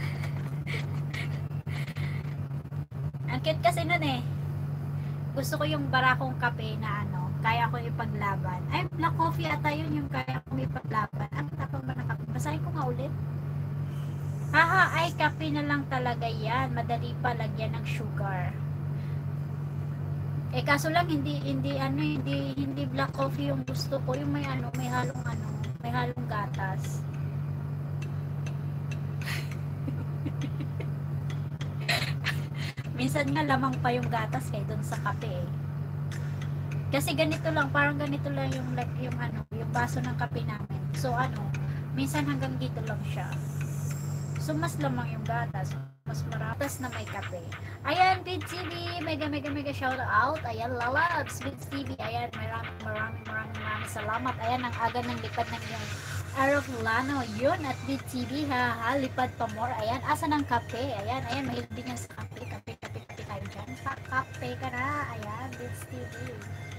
Ang cute kasi nun eh. Gusto ko yung barakong kape na kaya ko ipaglaban. Ay, black coffee ata yun yung kaya kong ipaglaban. Ang tapang ba na kape? Basahin ko nga ulit. Ay, kape na lang talaga yan. Madali pa lagyan ng sugar. Kaso lang hindi black coffee yung gusto ko. Yung may halong gatas. Minsan nga lamang pa yung gatas kay doon sa kape eh. Kasi parang ganito lang yung baso ng kape namin. So minsan hanggang dito lang siya. So mas lamang yung gatas, mas maratas na may kape. Ayan, Vids TV, mega shout out. Ayan, lalabs, Vids TV. Ayan, maraming salamat. Ayan, ang aga ng lipad ng iyong aeroplano. Yun, at Vids TV, lipad pa more. Ayan, asa ng kape? Ayan, mahilig din yan sa kape tayo dyan. Kape ka na. Ayan, Vids TV.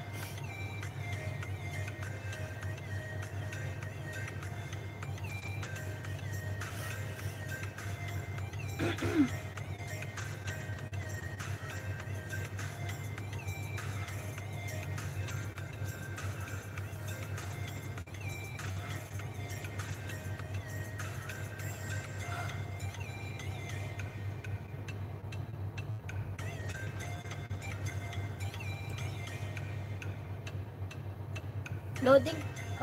Loading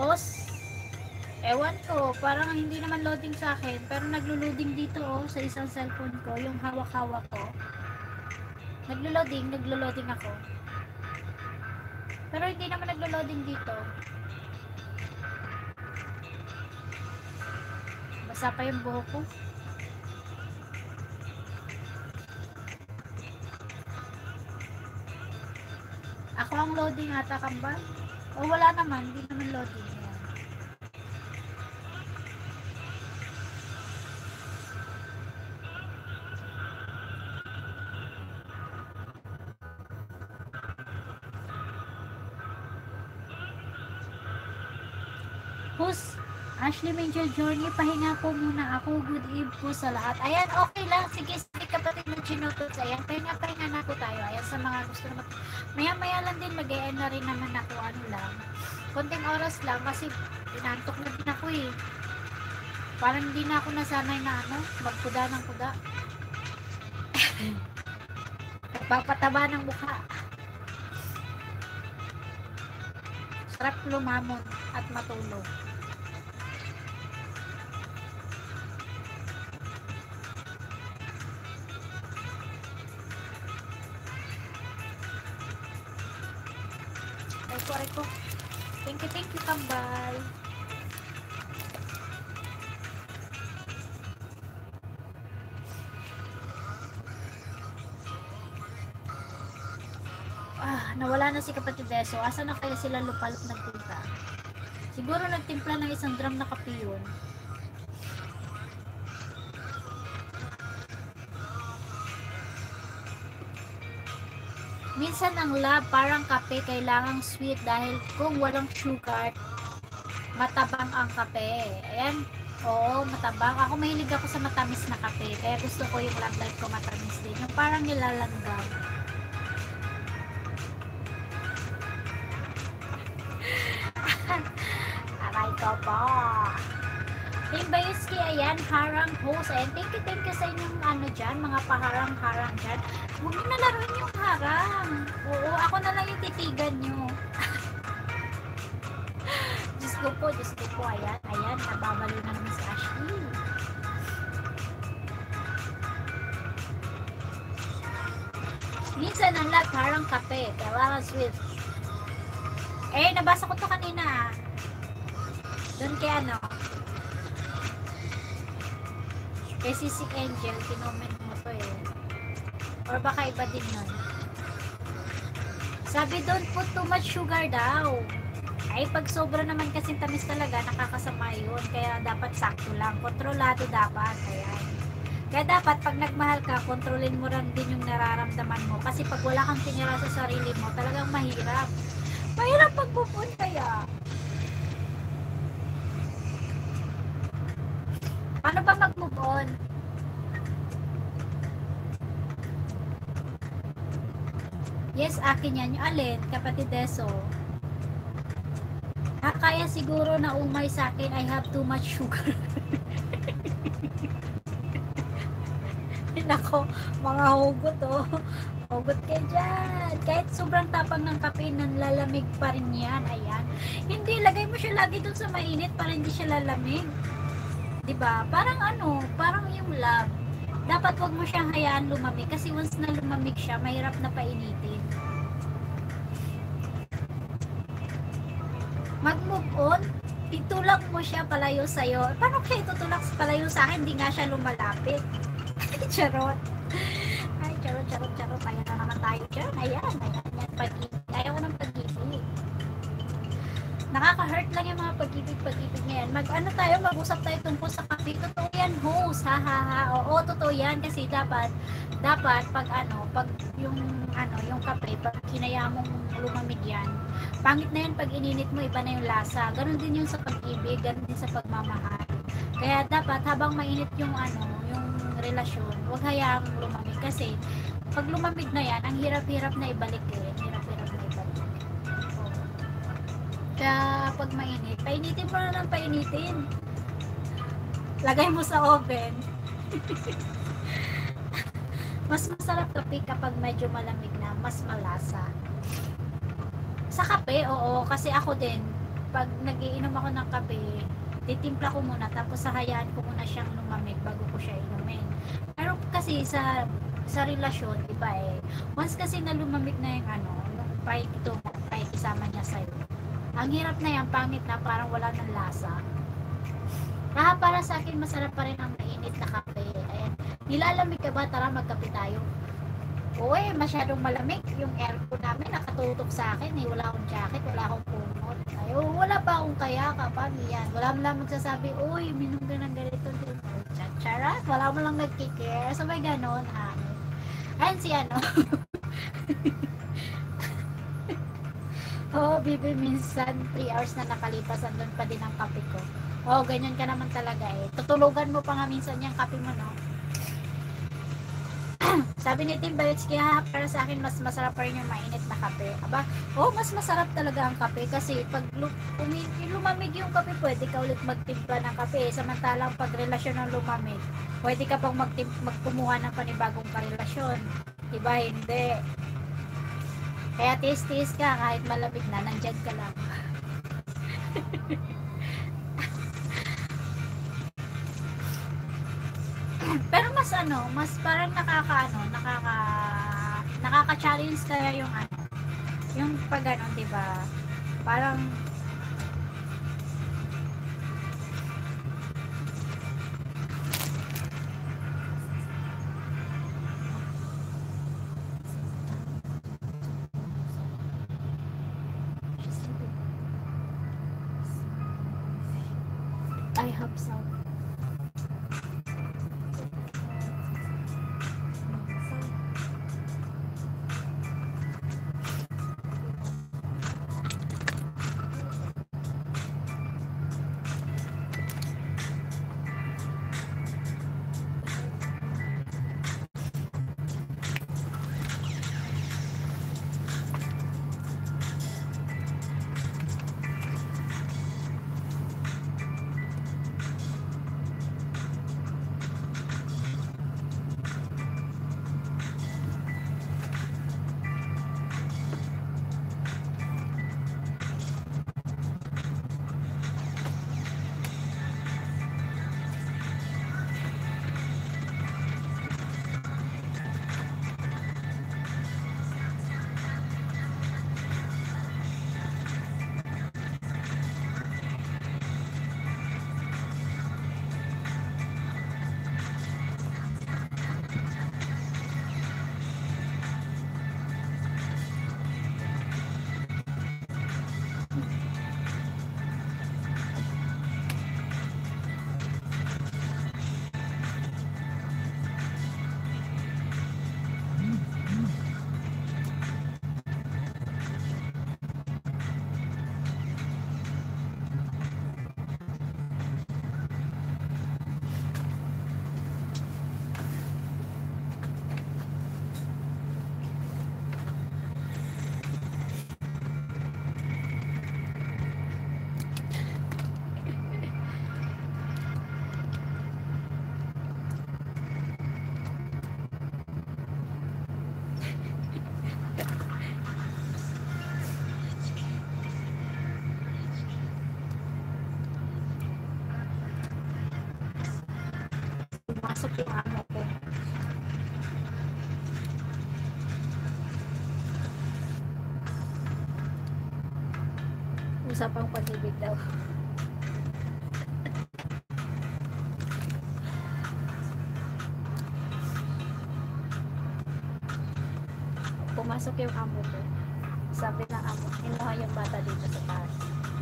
ewan ko, parang hindi naman loading sa akin, pero naglo-loading dito sa isang cellphone ko, yung hawak-hawak ko. Naglo-loading ako. Pero hindi naman naglo-loading dito. Basa pa yung buhok ko. Ako ang loading ata, kambal. O wala naman, hindi naman loading. Yan. Who's Ashley Major Journey, pahinga po muna ako. Good eve po sa lahat. Ayan, okay lang. Sige, kapatid mo chinutot. Ayan, pahinga na po tayo. Ayan, sa mga gusto naman. Maya-maya lang din, mag-e-end na rin naman ako, ano lang. Konting oras lang, kasi inantok na din ako eh. Parang hindi na ako nasanay na ano, magkuda ng kuda. Nagpapataba ng mukha. Sarap lumamon at matulog. Aray ko. Thank you, kambal. Nawala na si kapatid Deso. Asa na kaya sila lupalop nagpunta? Siguro nagtimpla ng isang drum na kape yun. Minsan ang love parang kape, kailangang sweet dahil kung walang sugar, matabang ang kape. Ayan. Oo, matabang. Ako mahilig ako sa matamis na kape. Kaya gusto ko yung love life ko matamis din. Yung parang nilalanggam. Aray ko po. Team Bayuski, ayan, harang host. Ayan, thank you sa inyong ano dyan, mga paharang-harang dyan. Huwag nyo nalaroin yung harang. Oo, ako na lang yung titigan nyo. Diyos ko po, ayan, nababalo ng Miss Ashley. Minsan ang lag, harang kape, kailangan sweet. Eh, nabasa ko to kanina. Doon kay ano, kay si Angel, kinoment mo to eh. Or baka iba din yun. Sabi don't put too much sugar daw. Ay, pag sobra naman kasing tamis talaga, nakakasama yun. Kaya dapat sakto lang. Kontrolado dapat. Ayan. Kaya dapat, pag nagmahal ka, kontrolin mo rin din yung nararamdaman mo. Kasi pag wala kang tinira sa sarili mo, talagang mahirap. Mahirap pag-move kaya. Paano ba mag-move on? Yes, akin yan. Yung alin, kapatid Deso. Kaya siguro na umay sa akin, I have too much sugar. Nako, mga hugot oh. Hugot kayo dyan. Kahit sobrang tapang ng kape, nanlalamig pa rin yan. Ayan. Hindi, lagay mo siya lagi dun sa mainit para hindi siya lalamig. Diba? Parang ano, parang yung love. Dapat wag mo siyang hayaan lumamig kasi once na lumamig siya, mahirap na painitin. Mag-move on, itulak mo siya palayo sa'yo. Paano siya itutulak palayo sa akin? Hindi nga siya lumalapit. Charot. Ay, charot. Ayan na naman tayo dyan. Ayan. Pag-ibig. Ayaw ko ng pag-ibig. Nakaka-hurt lang yung mga pag-ibig ngayon. Mag-ano tayo, mag-usap tayo tungkol sa kape. Totoo yan, host. Oo, totoo yan. Kasi dapat pag yung kape, pag kinaya mong lumamig yan, pangit na yan pag ininit mo, iba na yung lasa. Ganon din yung sa pag-ibig, ganon din sa pagmamahal. Kaya dapat habang mainit yung relasyon, huwag hayaang lumamig kasi pag lumamig na yan, ang hirap-hirap na ibalik eh. So, kaya pag mainit, painitin mo na ng painitin. Lagay mo sa oven. Mas masarap kape kapag medyo malamig na, mas malasa. Sa kape, oo, kasi ako din, pag nagiinom ako ng kape, titimpla ko muna, tapos hayaan ko muna siyang lumamig bago ko siya inumin. Pero kasi sa relasyon, iba eh. Once kasi na lumamig na yung nung pakikisama niya sa'yo, ang hirap na yan, pangit na, parang wala ng lasa. Kaya para sa akin, masarap pa rin ang mainit na kape. Ayan. Nilalamig ka ba? Tara, magkape tayo. Uy, masyadong malamig. Yung aircon namin nakatutok sa akin eh. Wala akong jacket, wala akong kumot. Ay, wala pa akong kaya kapag yan. Wala mo lang magsasabi, uy, minom ka ng ganito. Charat, wala mo lang nagkikare. So may ganon, Ayan si Bibi, minsan 3 hours na nakalipas, andun pa din ang kape ko. Ganyan ka naman talaga eh. Tutulugan mo pa nga minsan yung kape mo, no? Sabi ni Tim Bayotski, ha, para sa akin mas masarap pa rin yung mainit na kape. Aba, mas masarap talaga ang kape kasi pag lumamig yung kape, pwede ka ulit magtimpla ng kape. Samantalang pag relasyon ng lumamig, pwede ka pang magkumuha ng panibagong karelasyon. Diba? Hindi. Kaya tiis-tiis ka kahit malamig na, nandyan ka lang. Pero mas parang nakaka-challenge kaya yung pag ano, 'di ba? Parang I hope so. Pumasok yung amo ko. Usapang pag-ibig daw. Pumasok yung amo ko. Sabi ng amo, inuha yung bata dito sa taas.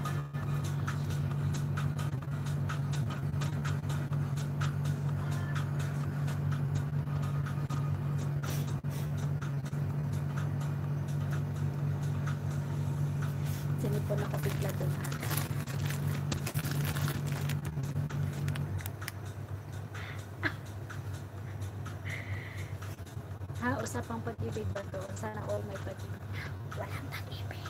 Sinipon ako bigla doon. Usapang pag-ibig ba to? Sana all may pag-ibig. Walang pag-ibig.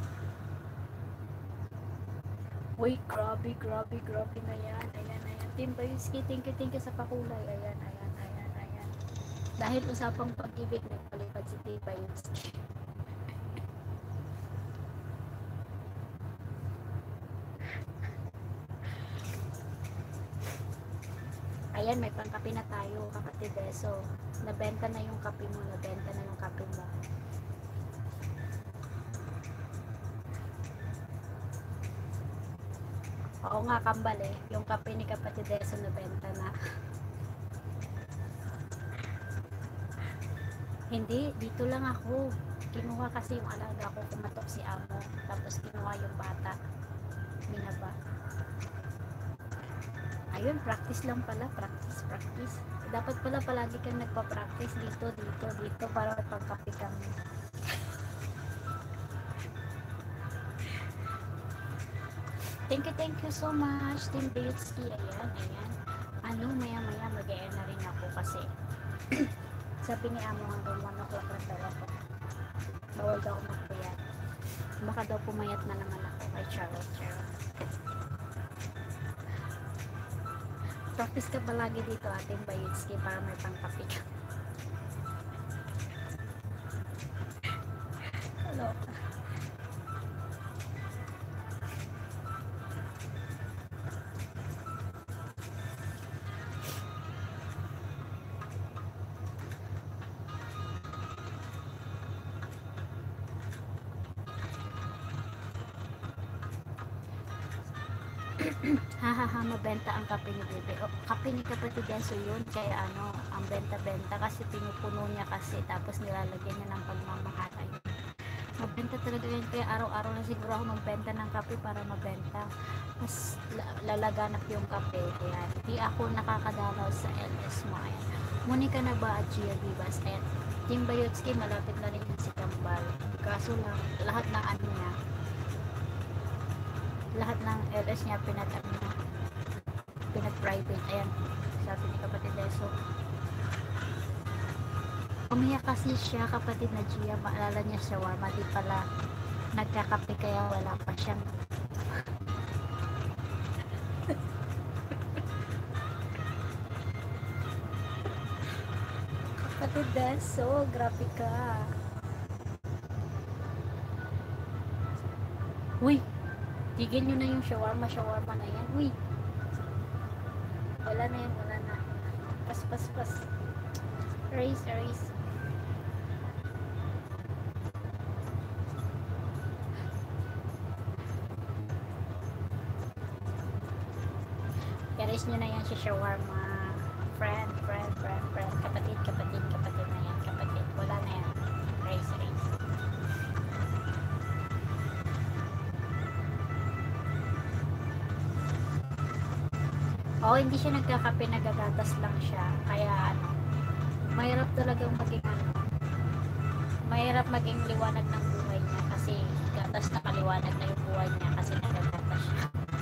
Uy, grabe na yan. Ayan. Tim Bayuski, thank you sa pakulay. Ayan. Dahil usapang pag-ibig, nagpalipad si Tim Bayuski. Ayan, may pangkape na tayo, kapatid Beso. Nabenta na yung kape mo, nabenta na yung kape mo. Oo nga, kambal eh. Yung kape ni kapatid Beso, nabenta na. Hindi, dito lang ako. Kinuha kasi yung alaga ko, kumatok si amo. Tapos kinuha yung bata. Minaba. Ayun, practice lang pala. Practice. Dapat pala palagi kang nagpa-practice dito para pagkape kami. Thank you so much, Tim Bayuski. Ayan. Maya mag-e-end na rin ako kasi Sabi ni amo hanggang 1 o'clock lang daw ako. Bawal daw ako magpuyat. Baka daw pumayat na naman ako kay Charot. Practice ka palagi dito ating Bayitski para may pangkapit. Hello. Hahaha, mabenta ang kape ni Bebe. O, kape ni kapatid Enzo yun. Kaya ano, ang benta-benta kasi pinupuno niya kasi tapos nilalagyan niya ng pagmamahalay. Mabenta talaga yan. Kaya araw-araw na siguro ako magbenta ng kape para mabenta. Mas lalaganap yung kape. Kaya di ako nakakadalaw sa LS mo. Ayan. Monica na ba at Gia Vivas? Ayan. Team Bayotski, malapit na rin si Kambal. Kaso lang, lahat ng ano niya, lahat ng LS niya pinag-private. Ayan, sabi ni kapatid Deso. Umiyak kasi siya, kapatid na Gia. Maalala niya siya, warma. Di pala nagkakape kaya wala pa siyang kapatid Deso, grabe ka. Uy, tigil nyo na yung shawarma na yan. Uy, wala na yan, wala na. Pas. Erase. Erase nyo na yan si shawarma. Friend. Kapatid na yan. Kapatid, wala na yan. Erase. Hindi siya nagkakape, nagagatas lang siya. Kaya ano, mahirap talagang mahirap maging liwanag ng buhay niya kasi gatas na kaliwanag na yung buhay niya kasi nagagatas siya.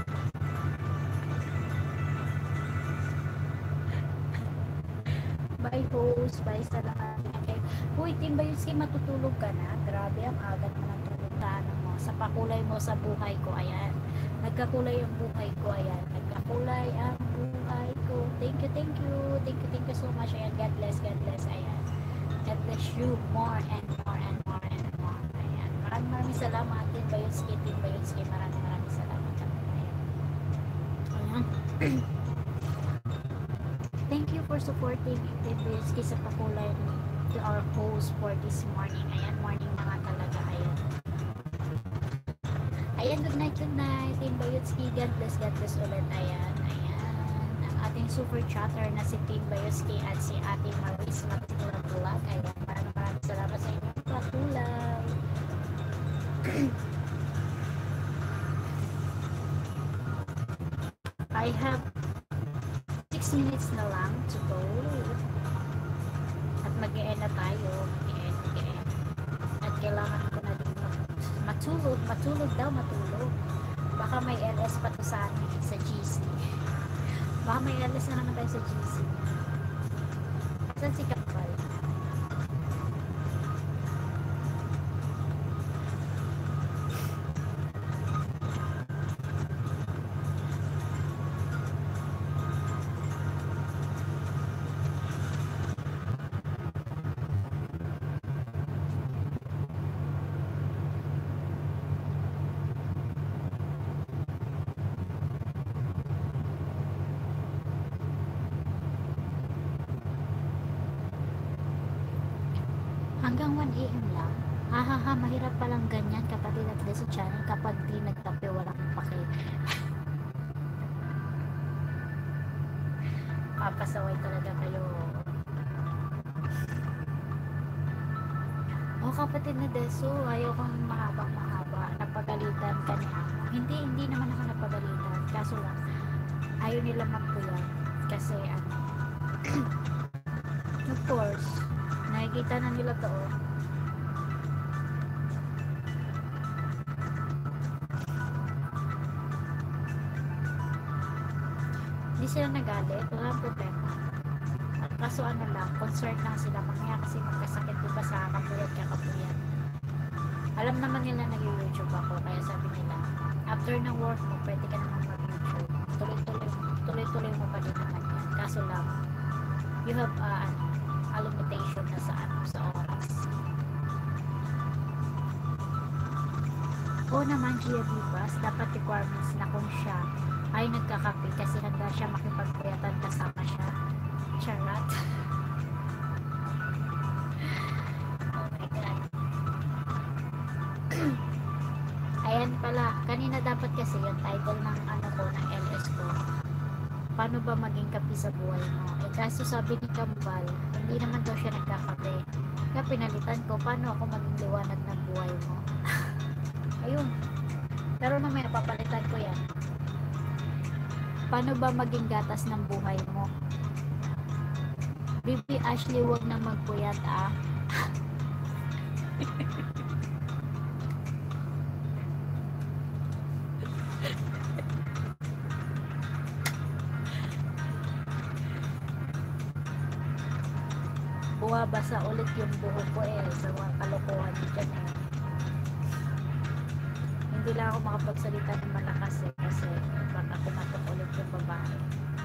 Bye host, bye sa lahat. Okay. Uy, Team Bayutski, matutulog ka na? Grabe, ang agad mo ng tulog na ano mo. Sa pakulay mo sa buhay ko, ayan. Nagkakulay ang buhay ko, ayan. Nagkakulay ang buhay ko. Thank you so much. Ayan, God bless, ayan. God bless you more and more. Ayan. Maraming salamat, Team Bayutski. Maraming salamat. Ayan. Thank you for supporting Team Bayutski sa pakulay to our host for this morning. Ayan, morning na nga talaga. Ayan, good night, Team Bayutski. God bless ulit. Ayan. Ang ating super chatter na si Team Bayutski at si Ate Maris Matulog. Ayan, maraming salamat sa inyong patulay. I have 6 minutes na lang to go. At mag-e-end na tayo. Mag-e-end. At kailangan ko na din matulog. Baka may LS pa to sa amin sa GC. Baka may LS na naman tayo sa GC. Saan si Kapal? Hanggang 1 AM lang. Mahirap palang ganyan kapatid at sa channel kapag di nagtape walang pake. Papasaway talaga kayo. Kapatid na Deso, ayaw kang mahaba. Napagalitan ka niya. Hindi naman ako napagalitan. Kaso lang, ayaw nila magpuyan. Kasi of course, nakikita na nila to. Hindi sila nagalit, walang problema. Kaso ano lang, concerned lang sila mamaya kasi magkasakit diba sa kapuyat kakapuyat. Alam naman nila nag-YouTube ako, kaya sabi nila, after ng work mo, pwede ka naman mag-YouTube. Tuloy-tuloy mo pa din naman yan. Kaso lang, you have a limitation na sa oras. O naman, Gia Vivas, dapat requirements na kung siya ay nagkakape kasi handa siya makipagpuyatan kasama siya. Charot. Oh my God. Ayan pala, kanina dapat kasi yung title ng ano ko, ng LS ko, paano ba maging kape sa buhay mo? Eh kaso sabi ni Kambal, hindi naman daw siya nagkakape. Kaya pinalitan ko, paano ako maging liwanag ng buhay mo? Ayun. Pero mamaya papalitan ko yan. Paano ba maging gatas ng buhay mo? Bibi Ashley, wag na magpuyat ah. Buwabasa ulit yung buhok ko eh sa mga kalokohan dyan eh. Hindi lang ako makapagsalita ng malakas eh kasi baka kumatok ulit yung babae.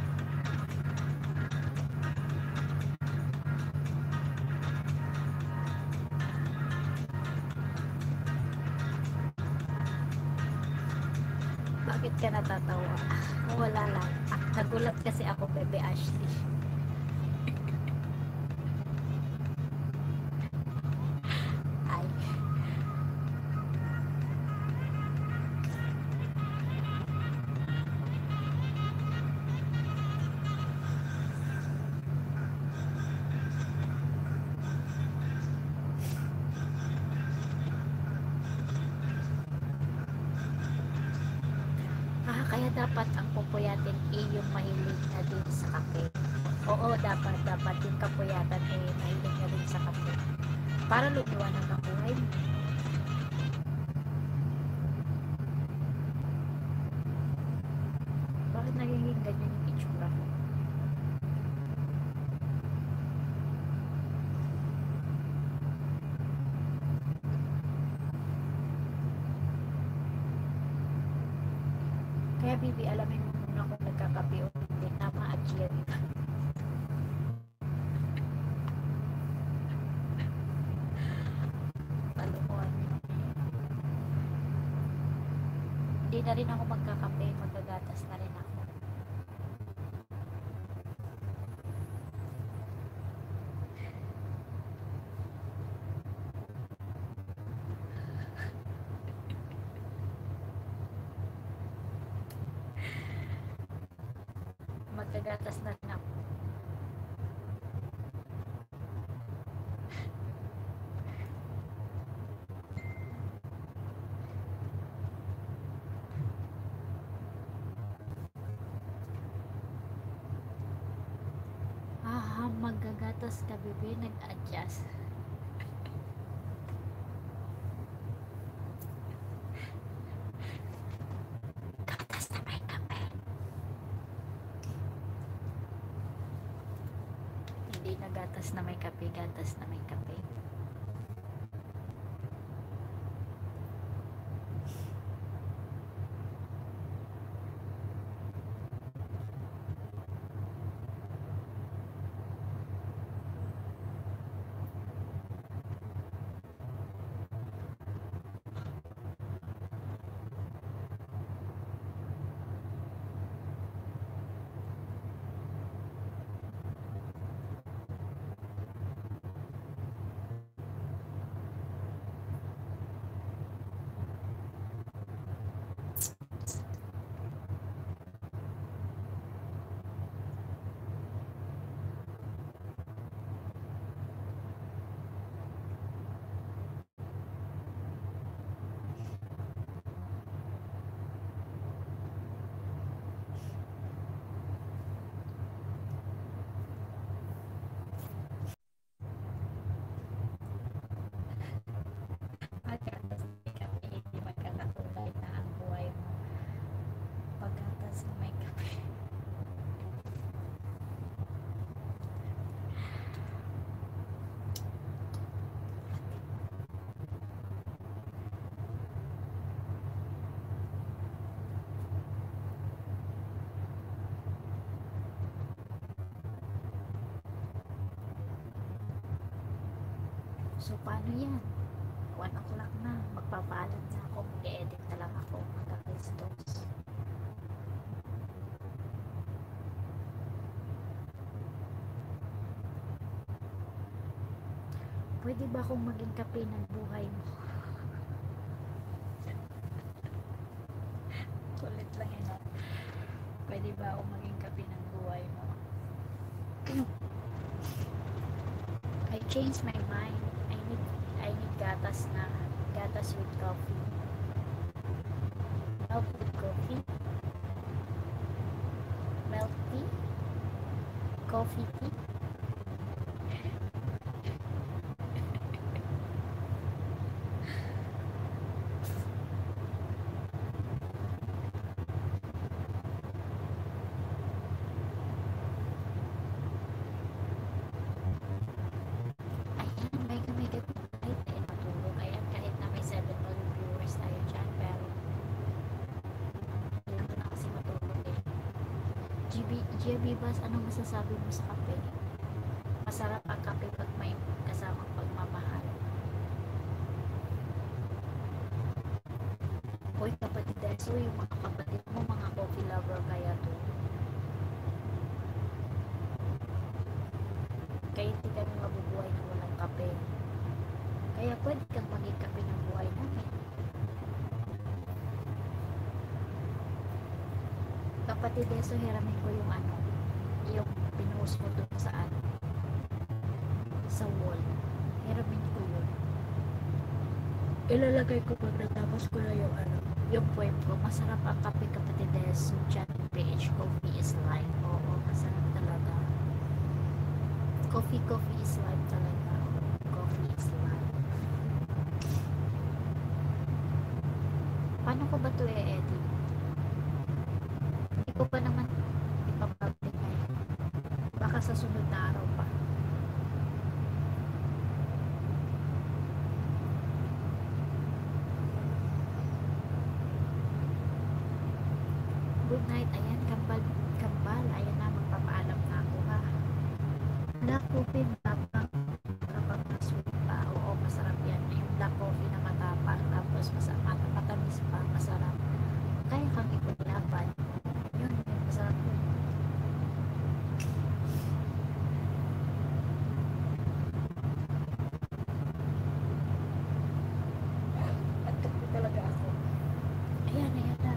Bakit ka natatawa? Wala lang. Nagulat kasi ako, Bebe Ashley. Ay. Kaya dapat ang pupuyatin eh yung mahilig na din sa kape. Oo, dapat yung kapuyatan eh mahilig na din sa kape. Para lumiwanag ang buhay mo. Bakit nagiging ganyan yung itsura mo? Kaya Bibi, alamin mo muna kung nagkakape o hindi. Tama at yan. Palukuhan. Hindi na rin ako magkakape. Magagatas na rin ako. Magagatas na rin ako. Magagatas ka, Bibi. Nag-adjust. Gatas na may kape. Hindi na gatas na may kape. Gatas na may kape. So, paano yan? 1 o'clock na. Magpapaalam na ako. Mag-edit na lang ako. Magkakristos. Pwede ba akong maging kape ng buhay mo? Kulit lang yun. Pwede ba akong maging kape ng buhay mo? I changed my mind. I need gatas na. Gatas with coffee. Milk with coffee. Milk tea. Coffee tea. GB Bas, anong masasabi mo sa kape? Masarap ang kape pag may kasamang pagmamahal. Hoy kapatid Deso, yung mga kapatid mo, mga coffee lover kaya to. Kaya hindi kami mabubuhay na walang kape. Kaya pwede kang maging kape ng buhay namin. Kapatid Deso, hiramin ko yung yung pinost mo doon sa wall. Hiramin ko yun. Ilalagay ko pag natapos ko na yung poem ko. Masarap ang kape kapatid Deso. Chat PH, coffee is life. Oo, masarap talaga. Coffee is life talaga. Coffee is life. Paano ko ba ito i-edit? Hindi ko pa naman ipapublic ngayon. Baka sa sunod na araw pa. Good night. Ayan, kambal. Ayan na, magpapaalam na ako ha. Black coffee matapang kapag na-sweet pa. Oo, masarap yan. Yung black coffee na matapang tapos matamis pa, masarap. Kaya kang ipaglaban. Yun, masarap yun. At ko talaga ako. Ayan na.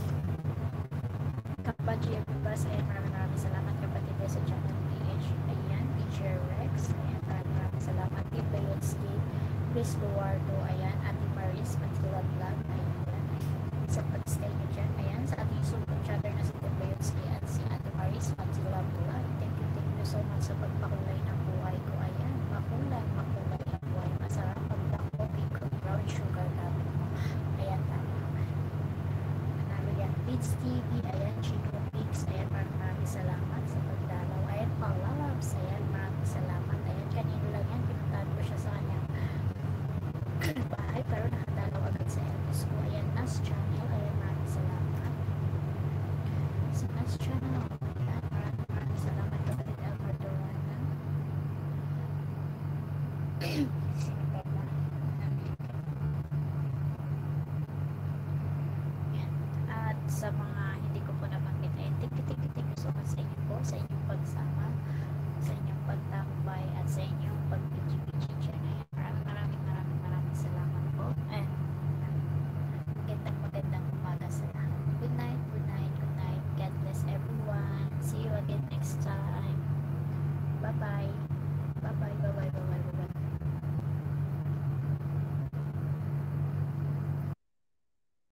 Kapag Bas, ayan, maraming salamat kapatid sa channel PH. Ayan, Teacher Rex. Ayan, maraming salamat. Team Bayonski, Chris Luardo, ayan, Ate Maris, Matilda Vlog, ayan, sa pag-stay nyo dyan. Ayan, sa ating super chatter na si Team Bayonski at si Ate Maris, Matilda Vlog. Thank you so much sa pagpakulay ng buhay ko. Ayan, makulay ang buhay. Masarap pag black coffee, brown sugar namin mo. Ayan, manalo yan. Feeds TV, ayan, Chico Pigs, ayan, maraming salamat sa pagdalaw. Ayan, Palalabs, ayan, maraming salamat. Ayan, kanino lang yan, pinuntahan ko siya sa kanyang bahay, pero nakadalaw agad sa Elvis ko. Ayan, Nas Channel, ayan, maraming salamat. Sa Nas Channel, ayan, maraming salamat kapatid Elmer Dorana. Sino pa ba? Ayan. At sa mga